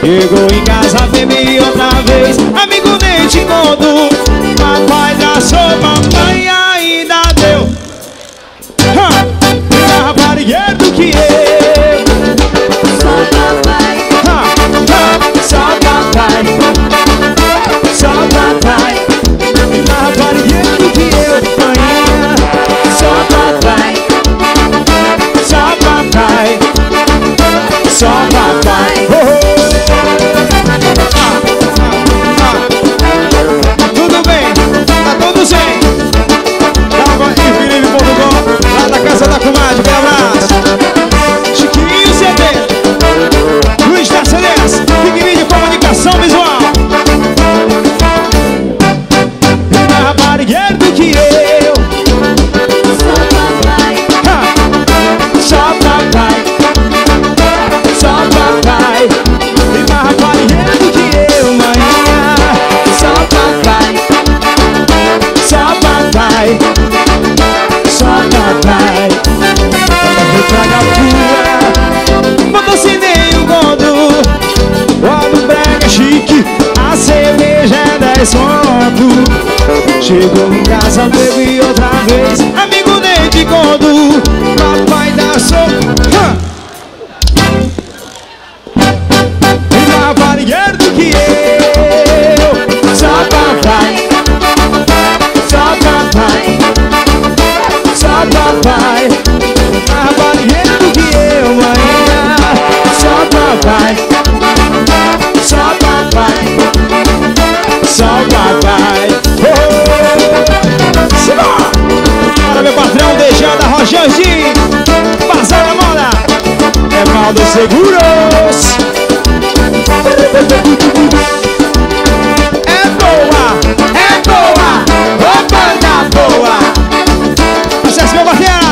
Speaker 1: Chegou em casa, bebi outra vez. Amigo, nem te conto. Papai traçou, mamãe ainda deu. Ha! Mais raparigueiro que eu.
Speaker 2: Só papai.
Speaker 1: Ha! Ha! Só papai. Só papai. Mais raparigueiro que eu, manhã. Só papai. Só papai. Só papai. Oh, oh. Da comadre, um abraço. Chiquinho C D, Luiz da C D S, Big de comunicação visual. E mais raparigueiro do que eu.
Speaker 2: Só papai.
Speaker 1: Ha! Só papai. Só papai. E mais raparigueiro do que eu, manhã. Só papai. Só papai. Só papai. Traga pura, mandou-se nem um gordo. O do brega chique, a cerveja é dez conto. Chegou em casa, bebi outra vez. Amigo, nem de gordo. Papai da sopa. E mais raparigueiro do que eu. Só papai. Só papai. Só papai. Raparigueiro do que eu, manhã. Só papai. Só papai. Só papai. Oh! Simbora! Para meu patrão, deixando a Rojangi. Passar a moda. É mal dos seguros. É boa, é boa. Opa, tá boa. Acesso, meu parceiro.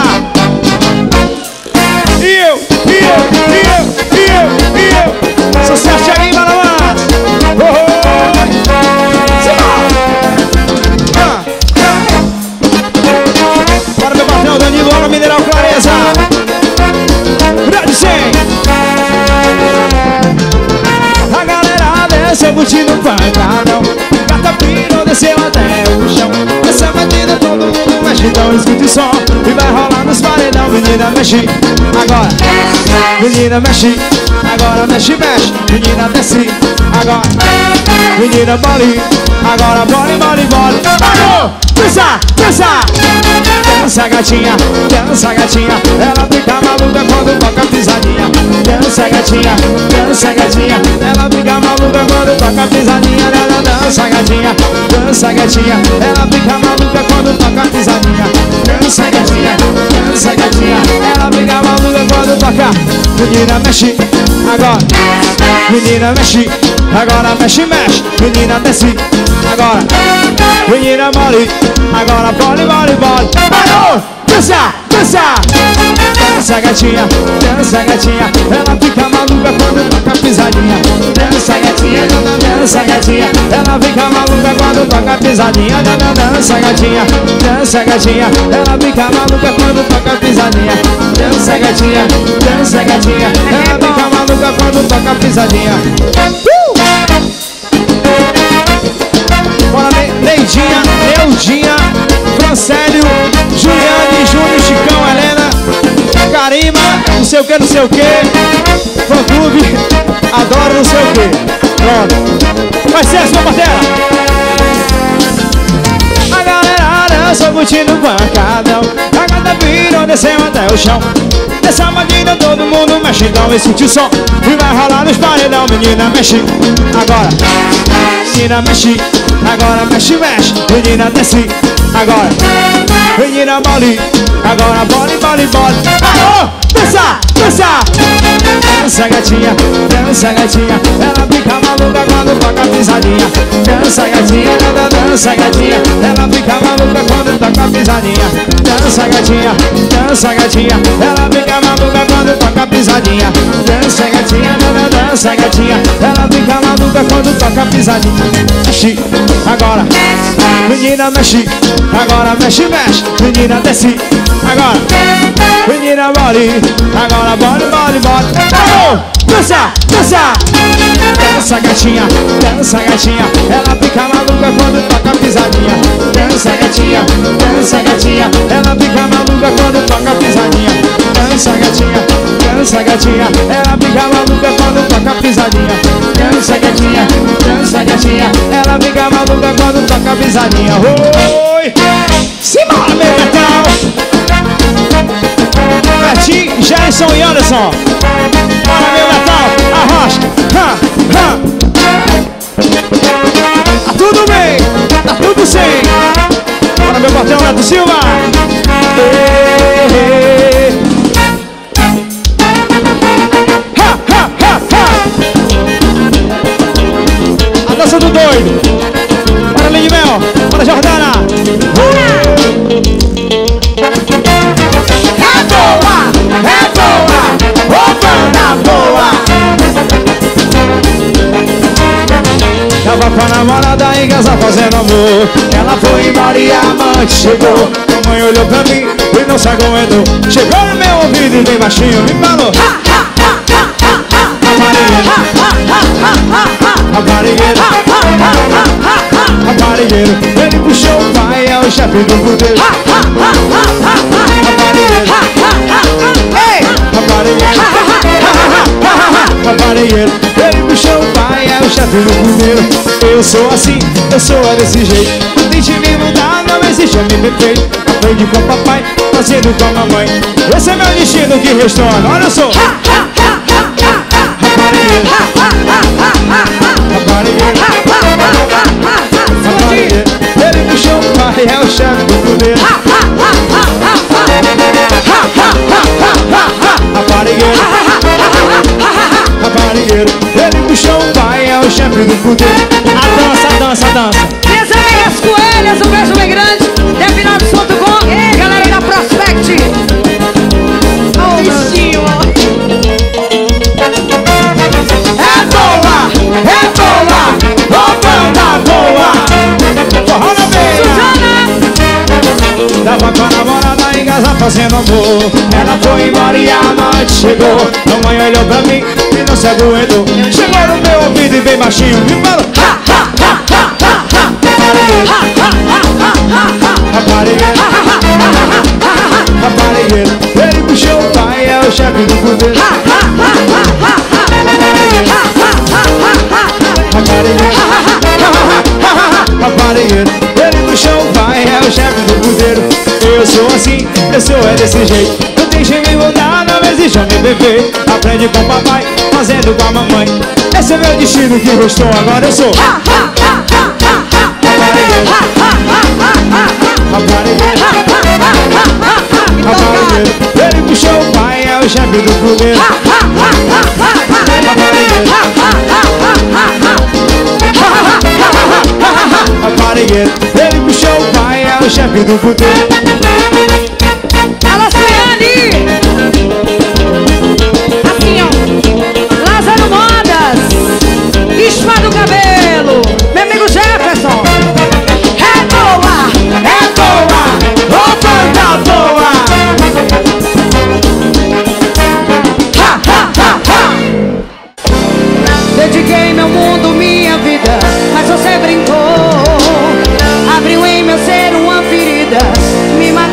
Speaker 1: E eu, e eu, e eu, e eu, e eu. Sucesso, Thiaguinho Balamã. Oh, oh, ah, ah. Para meu patrão, Danilo, Água Mineral Clareza. Grande cem. A galera desceu curtindo o pancadão. Catapino desceu até o chão. Essa batida todo mundo mexe, então escute o som. E vai rolar nos paredão, menina mexe. Agora, menina mexe. Agora mexe, mexe. Menina desce. Agora, menina bole. Agora bole, bole, bole. Parou! Dança, dança. Dança, gatinha. Dança, gatinha. Ela fica maluca quando toca pisadinha. Dança, gatinha. Dança, gatinha. Ela fica maluca quando toca pisadinha. Dança, gatinha. Dança, gatinha. Ela fica maluca quando toca pisadinha. Dança, gatinha. Dança, gatinha. Ela fica maluca quando toca. Menina mexe. Agora, menina mexe. Agora mexe, mexe. Menina desce. Agora, menina mole. Agora bole, bole, bole. Parou! Dança, dança. Dança, gatinha. Dança, gatinha. Ela fica maluca quando toca pisadinha. Dança, gatinha. Dança, gatinha. Ela fica maluca quando toca pisadinha. Dança, gatinha. Dança, gatinha. Ela fica maluca quando toca pisadinha. Dança, gatinha. Dança, gatinha. Ela fica maluca quando toca pisadinha. Uh! Bora, Neidinha, Neudinha, Francélio, Juliane, Júnior, Chicão, Helena, Karima, não sei o que, não sei o que, fã clube, adoro não sei o que. Pronto. Vai ser, sua parceira. A galera dança curtindo o pancadão. A gata virou, desceu até o chão. Essa batida todo mundo mexe, então sente o som. E vai rolar nos paredão, menina mexe. Agora, menina mexe. Agora mexe, mexe. Menina desce. Agora, menina bole. Agora bole, bole, bole. Parou! Dança, dança. Dança, gatinha. Dança, gatinha. Ela fica maluca quando toca pisadinha. Dança, gatinha. Dança, gatinha. Ela fica maluca quando toca pisadinha. Dança, gatinha. Dança, gatinha. Ela fica maluca quando toca pisadinha. Dança, gatinha. Dança, gatinha. Ela fica maluca quando toca pisadinha. Mexe, agora. Menina mexe. Agora mexe, mexe. Menina desce. Agora. Menina bole. Agora bole, bole, bole. Parou! Dança, dança. Dança gatinha, dança gatinha, ela fica maluca quando toca pisadinha. Dança gatinha, dança gatinha, ela fica maluca quando toca pisadinha. Dança gatinha, dança gatinha, ela fica maluca quando toca pisadinha. Dança gatinha, dança gatinha, ela fica maluca quando toca pisadinha. Oi! Simbora, meu Natal! Betinho, Gerson e Anderson. Bora, meu Natal, arrocha. Ha, ha. Tá tudo bem, tá tudo sem. Bora, meu patrão Neto Silva. Ei, ei. Ha, ha, ha, ha. A dança do doido. Bora, Linde Mel. Bora, Jordana. É boa, é boa, ô banda boa. Tava com a namorada em casa fazendo amor. Ela foi embora e a amante chegou. A mãe olhou pra mim e não se aguentou. Chegou no meu ouvido e bem baixinho me falou: Raparigueiro, raparigueiro, raparigueiro. Ele puxou o pai, é o chefe do puteiro. Raparigueiro, raparigueiro, raparigueiro. Ele puxou o pai, é o chefe do puteiro. Eu sou assim, eu sou é desse jeito. Não tente me mudar, não existe homem perfeito. Aprendi com o papai, fazendo com a mamãe. Esse é meu destino que restou, agora eu sou raparigueiro, raparigueiro, raparigueiro. Ele puxou o pai, é o chefe do puteiro. Raparigueiro, raparigueiro. Ele puxou o pai, é o chefe do puteiro. A dança, a dança, a dança.
Speaker 2: Minhas amigas coelhas, um beijo bem grande. Definados ponto com. Ei, galera aí da Prospect. Ó, o bichinho, ó.
Speaker 1: É boa, é boa, ô banda boa. Forró na beira. Tava com a namorada em casa fazendo amor. Ela foi embora e a noite chegou. Mamãe olhou pra mim e não se aguentou. Chegou no meu ouvido e bem baixinho me falou: raparigueiro, raparigueiro. Ele puxou o pai, é o chefe do puteiro. Raparigueiro, raparigueiro. Ele puxou o pai, é o chefe do puteiro. Eu sou assim, eu sou é desse jeito. Não deixe me mudar, não existe homem perfeito. Aprende com o papai, fazendo com a mamãe. Esse é meu destino que restou, agora eu sou raparigueiro, raparigueiro, raparigueiro. Ele puxou o pai, é o chefe do puteiro. Raparigueiro, raparigueiro. Ele puxou o pai, é o chefe do puteiro.
Speaker 2: Alô, Ciane! Assim, ó. Lázaro Modas. Isma do Cabelo. Meu amigo Jefferson. É boa,
Speaker 1: É boa, ô banda boa.
Speaker 2: ha, ha, ha, ha. Dediquei meu mundo, minha vida, mas você brincou. Abriu em meu ser uma ferida, me matou.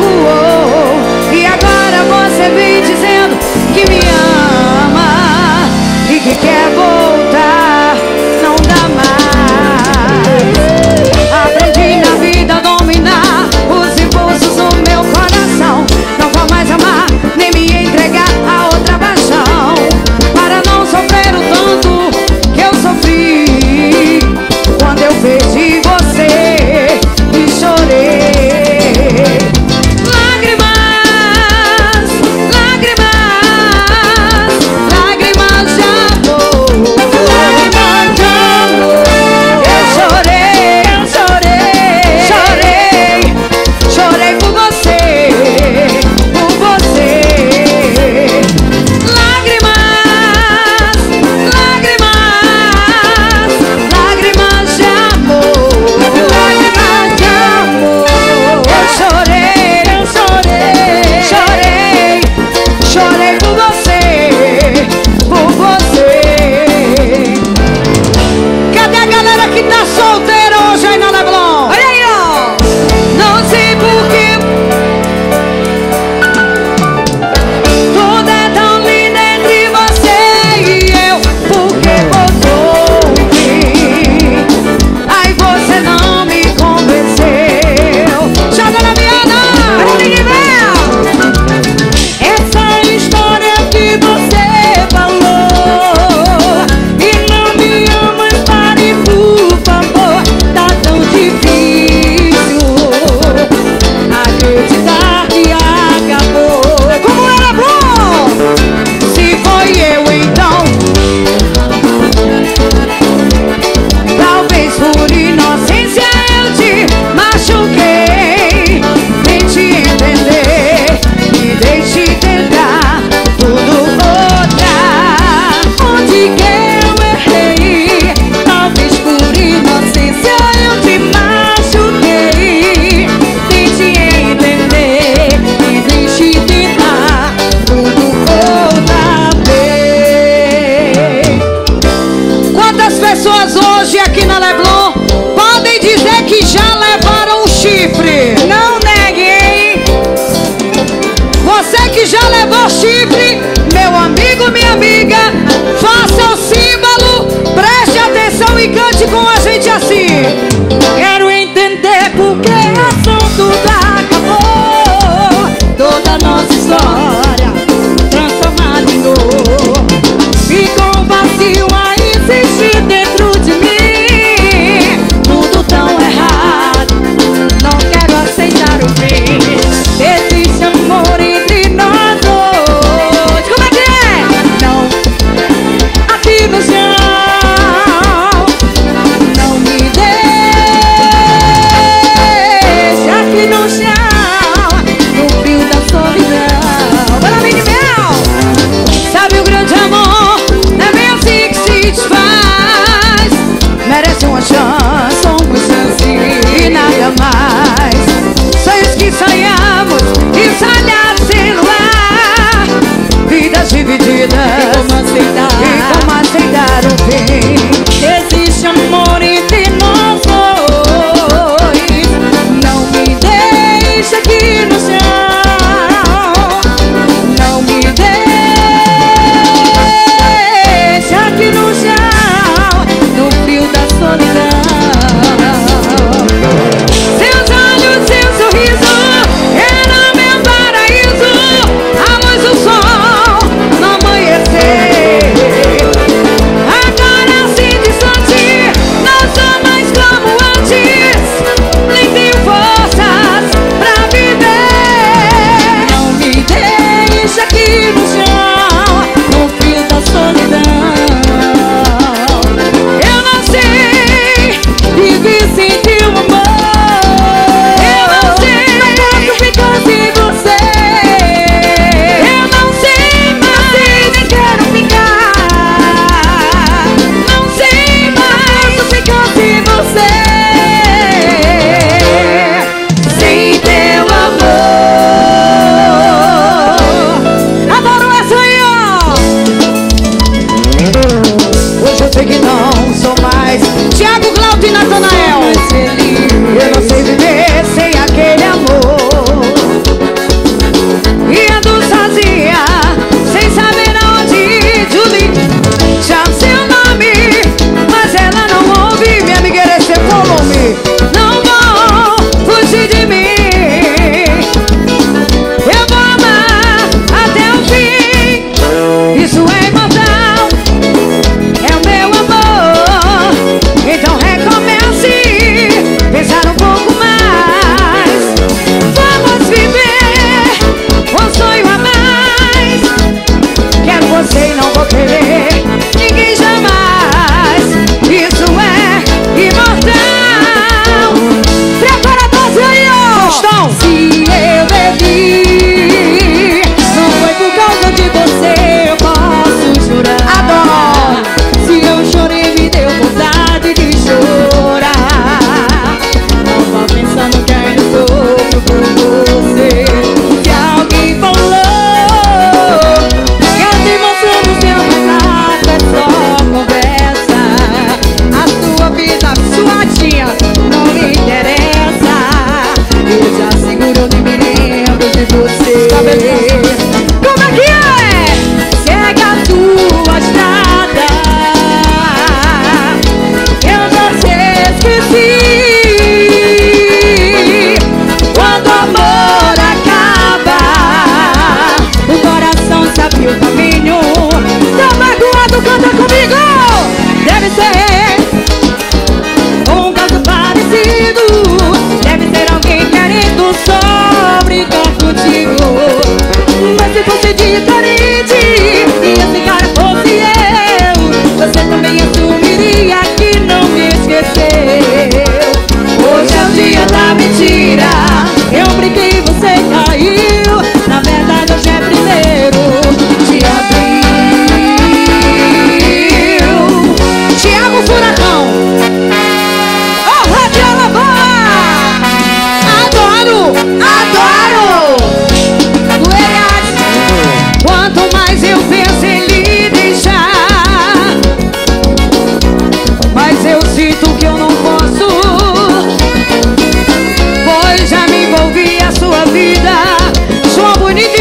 Speaker 2: Você que já levou chifre, meu amigo, minha amiga, faça o símbolo, preste atenção e cante com a gente assim. Quero entender por que assunto acabou, toda a nossa história transformada em dor. Ficou vazio a insistir dentro de mim, tudo tão errado, não quero aceitar o fim. Existe amor entre nós dois. Como é que é? Não, aqui no chão, não me deixa aqui no chão, no frio da solidão. Bora, Mini Mel! Sabe o grande amor, não é bem assim que se desfaz. Merece uma chance, uma chance e nada mais. Sonhos que sonhamos, ensaiados sem luar, vidas divididas, e como aceitar, e como aceitar o fim. Existe amor entre nós dois, não me deixa aqui no chão, não me deixa aqui no chão, no frio da solidão. Seus olhos, seu sorriso era meu paraíso, a luz do sol no amanhecer. Agora assim distante, não sou mais como antes, nem tenho forças pra viver. Não me deixa aqui no chão, no frio da solidão. Eu não sei viver sem teu amor. Eu não sei, não posso ficar sem você. Eu não sei mais, nem quero ficar. Não sei mais, posso ficar sem você. Sem teu amor. Adoro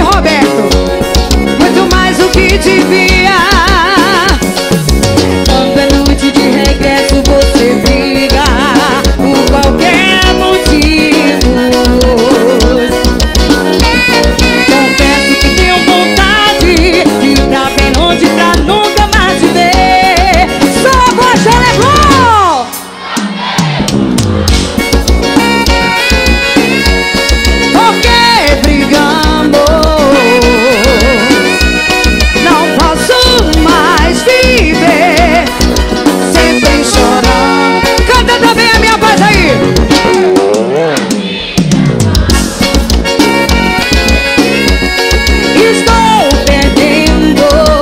Speaker 2: Roberto. Muito mais do que devia. Quando é noite de regresso você briga por qualquer motivo. Confesso que tenho vontade de ir pra bem longe pra nunca mais te ver. Só você levou. Porque brigamos, não posso mais viver sempre chorando. Canta também a minha voz aí. Estou perdendo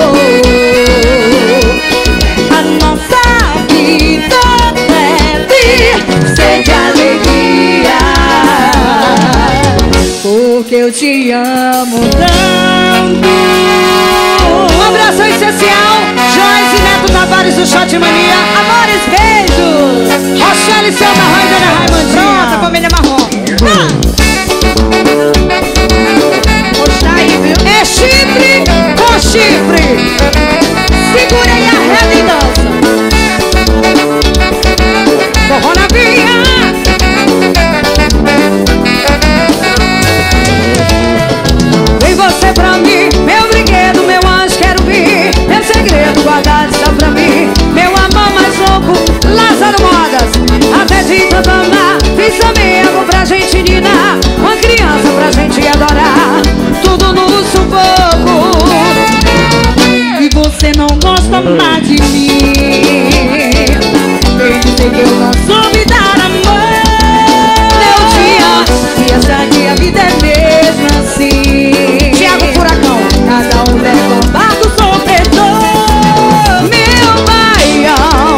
Speaker 2: a nossa vida, deve ser de alegria, porque eu te amo tanto. Um abraço especial, Joyce Neto Tavares do Shot Mania. Amores, beijos. Rochelle, seu marrom e Dona Raimundinha. Pronta, família marrom. Poxa aí, viu? É chifre com chifre. Segura aí a reta e dança. Forró na via. Vem você pra mim, meu brinquedo, meu anjo, quero vir. Meu segredo guardado está pra mim. Meu amor mais louco, Lázaro Modas. Até de tanto amar, fiz também algo pra gente ninar. Uma criança pra gente adorar, tudo no sufoco. E você não gosta mais de mim. Vem dizer que eu não soube dar amor. Eu te amo, e essa que a vida é mesmo assim. Thiago Furacão. Cada um leva um barco sofredor. Meu baião,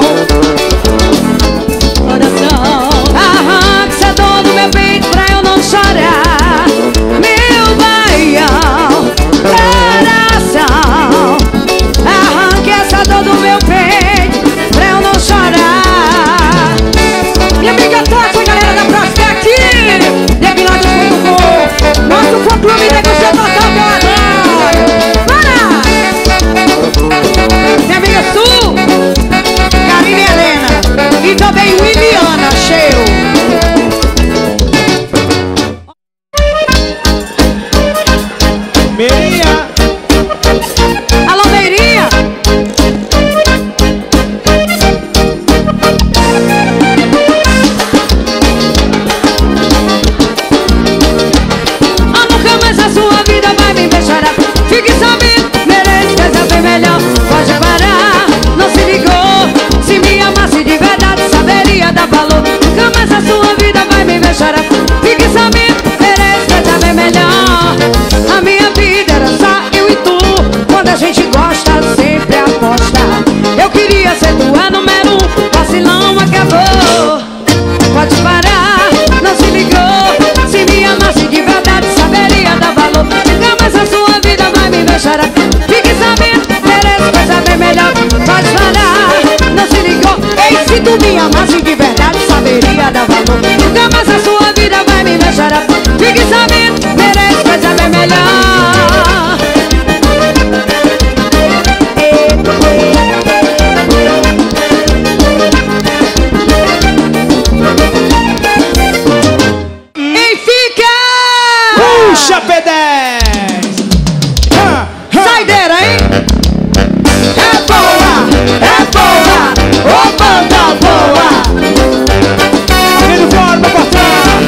Speaker 2: coração, arranca essa dor do meu peito pra eu não chorar. Meu baião, coração, arranca essa dor do meu peito pra eu não chorar. Minha amiga Tati, a galera da Prospect, Debilado ponto com, nosso fã-clube negocia total, meu adoro. Para! Minha amiga Sul, Karine Helena e também Williana, cheiro.
Speaker 1: Meirinha.
Speaker 2: Alô, Meirinha. Ah, nunca mais a sua vida vai me ver chorar. Fique sabendo, merece coisa bem melhor. Pode parar, não se ligou. Se me amasse de verdade, saberia dar valor. Nunca mais a sua vida vai me ver chorar. Fique sabendo, merece coisa bem melhor. A minha vida era só eu e tu. Quando a gente gosta, sempre aposta. Eu queria ser tua número um, vacilão acabou. Pode parar, não se ligou. Se me amasse de verdade, saberia dar valor. Nunca mais a sua vida vai me ver chorar. Fique sabendo, merece coisa bem melhor. Pode parar, não se ligou. Ei, se tu me amasse de verdade, saberia dar valor. Nunca mais a sua vida vai me ver chorar. Fique sabendo, merece coisa bem melhor. E fica!
Speaker 1: Puxa, P dez. Ha, ha.
Speaker 2: Saideira, hein? É boa, é boa, ô banda boa.
Speaker 1: Vindo fora, meu patrão.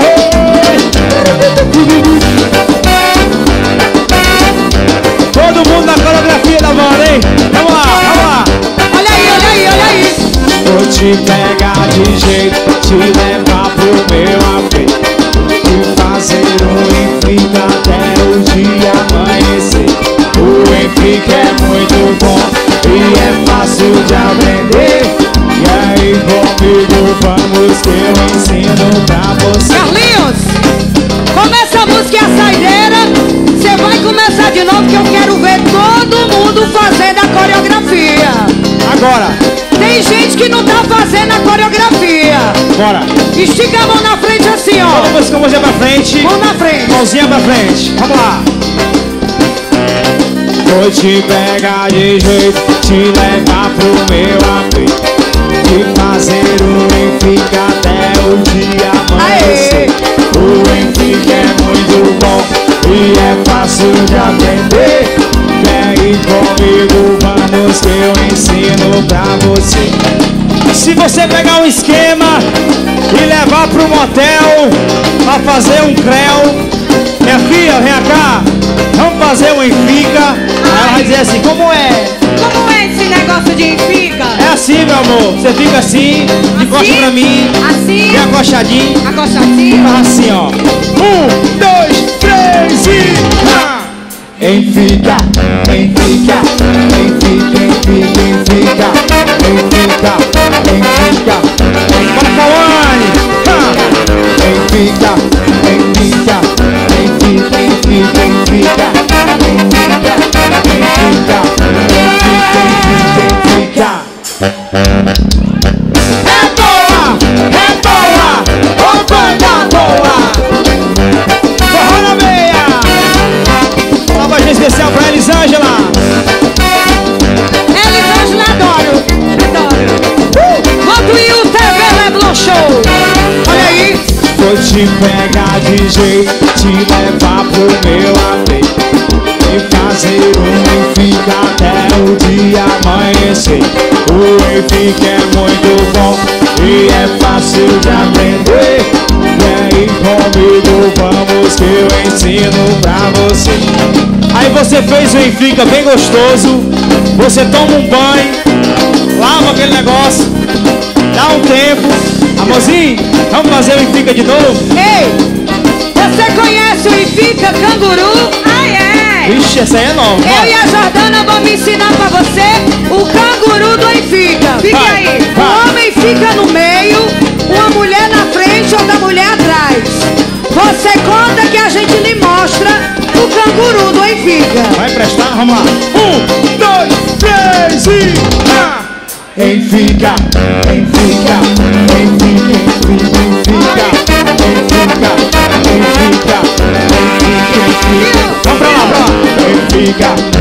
Speaker 1: Todo mundo na coreografia da moda, hein? Vamos lá, vamos lá.
Speaker 2: Olha aí, olha aí, olha aí.
Speaker 1: Vou te pegar de jeito, te levar pro meu apê. E fazer um Enfica até o dia amanhecer. O Enfica é muito bom e é fácil de aprender. E aí comigo vamos que eu ensino pra você.
Speaker 2: Carlinhos, começa a música e a saideira. Você vai começar de novo que eu quero ver todo mundo fazendo a coreografia.
Speaker 1: Agora.
Speaker 2: Tem gente que não tá fazendo a coreografia.
Speaker 1: Bora.
Speaker 2: Estica a mão na frente assim, ó.
Speaker 1: Toda música, mãozinha pra frente.
Speaker 2: Mão na frente.
Speaker 1: Mãozinha pra frente. Vamos lá. Vou te pegar de jeito, te levar pro meu apê, e fazer um Benfica até o dia amanhecer. O Benfica é muito bom e é fácil de aprender. Vem comigo, vamos que eu ensino pra você. Se você pegar um esquema e levar pro motel pra fazer um creu, minha filha, vem cá, vamos fazer um Benfica. Ela vai dizer assim, como é?
Speaker 2: Como é esse negócio de Benfica?
Speaker 1: É assim, meu amor, você fica assim, de costa pra mim,
Speaker 2: assim,
Speaker 1: e acochadinho,
Speaker 2: acochadinho,
Speaker 1: faz assim, ó. Um, dois, três e... Ah! Benfica, Benfica, Benfica, Benfica, Benfica, Benfica, bora, Cauane! Benfica, Benfica, Benfica, Benfica, Benfica, Benfica, Benfica, é boa, é boa, ô banda boa! Forró na meia! Salve especial pra Elisângela!
Speaker 2: Elisângela, adoro! Adoro! Uh! Quanto e o T V Leblon Show! Olha aí!
Speaker 1: Vou te pegar de jeito, te levar pro meu apê, e fazer um Benfica até o dia amanhecer. O Benfica é muito bom e é fácil de aprender. Vem comigo, vamos que eu ensino pra você. Aí você fez o Benfica bem gostoso, você toma um banho, lava aquele negócio, dá um tempo. Amorzinho, vamos fazer o Benfica de novo?
Speaker 2: Ei, você conhece o Benfica canguru? Ai, é!
Speaker 1: Vixe, essa aí é nova.
Speaker 2: Eu e a Jordana vamos ensinar pra você o canguru do Benfica. Fique
Speaker 1: vai,
Speaker 2: aí.
Speaker 1: Vai.
Speaker 2: O homem fica no meio, uma mulher na frente, outra mulher atrás. Você conta que a gente lhe mostra o canguru do Benfica.
Speaker 1: Vai prestar? Vamos lá. Um, dois, três e... Ah! Benfica, Benfica, Benfica, Benfica, Benfica, Benfica, Benfica, Benfica. Vamos pra lá, pra lá. Benfica.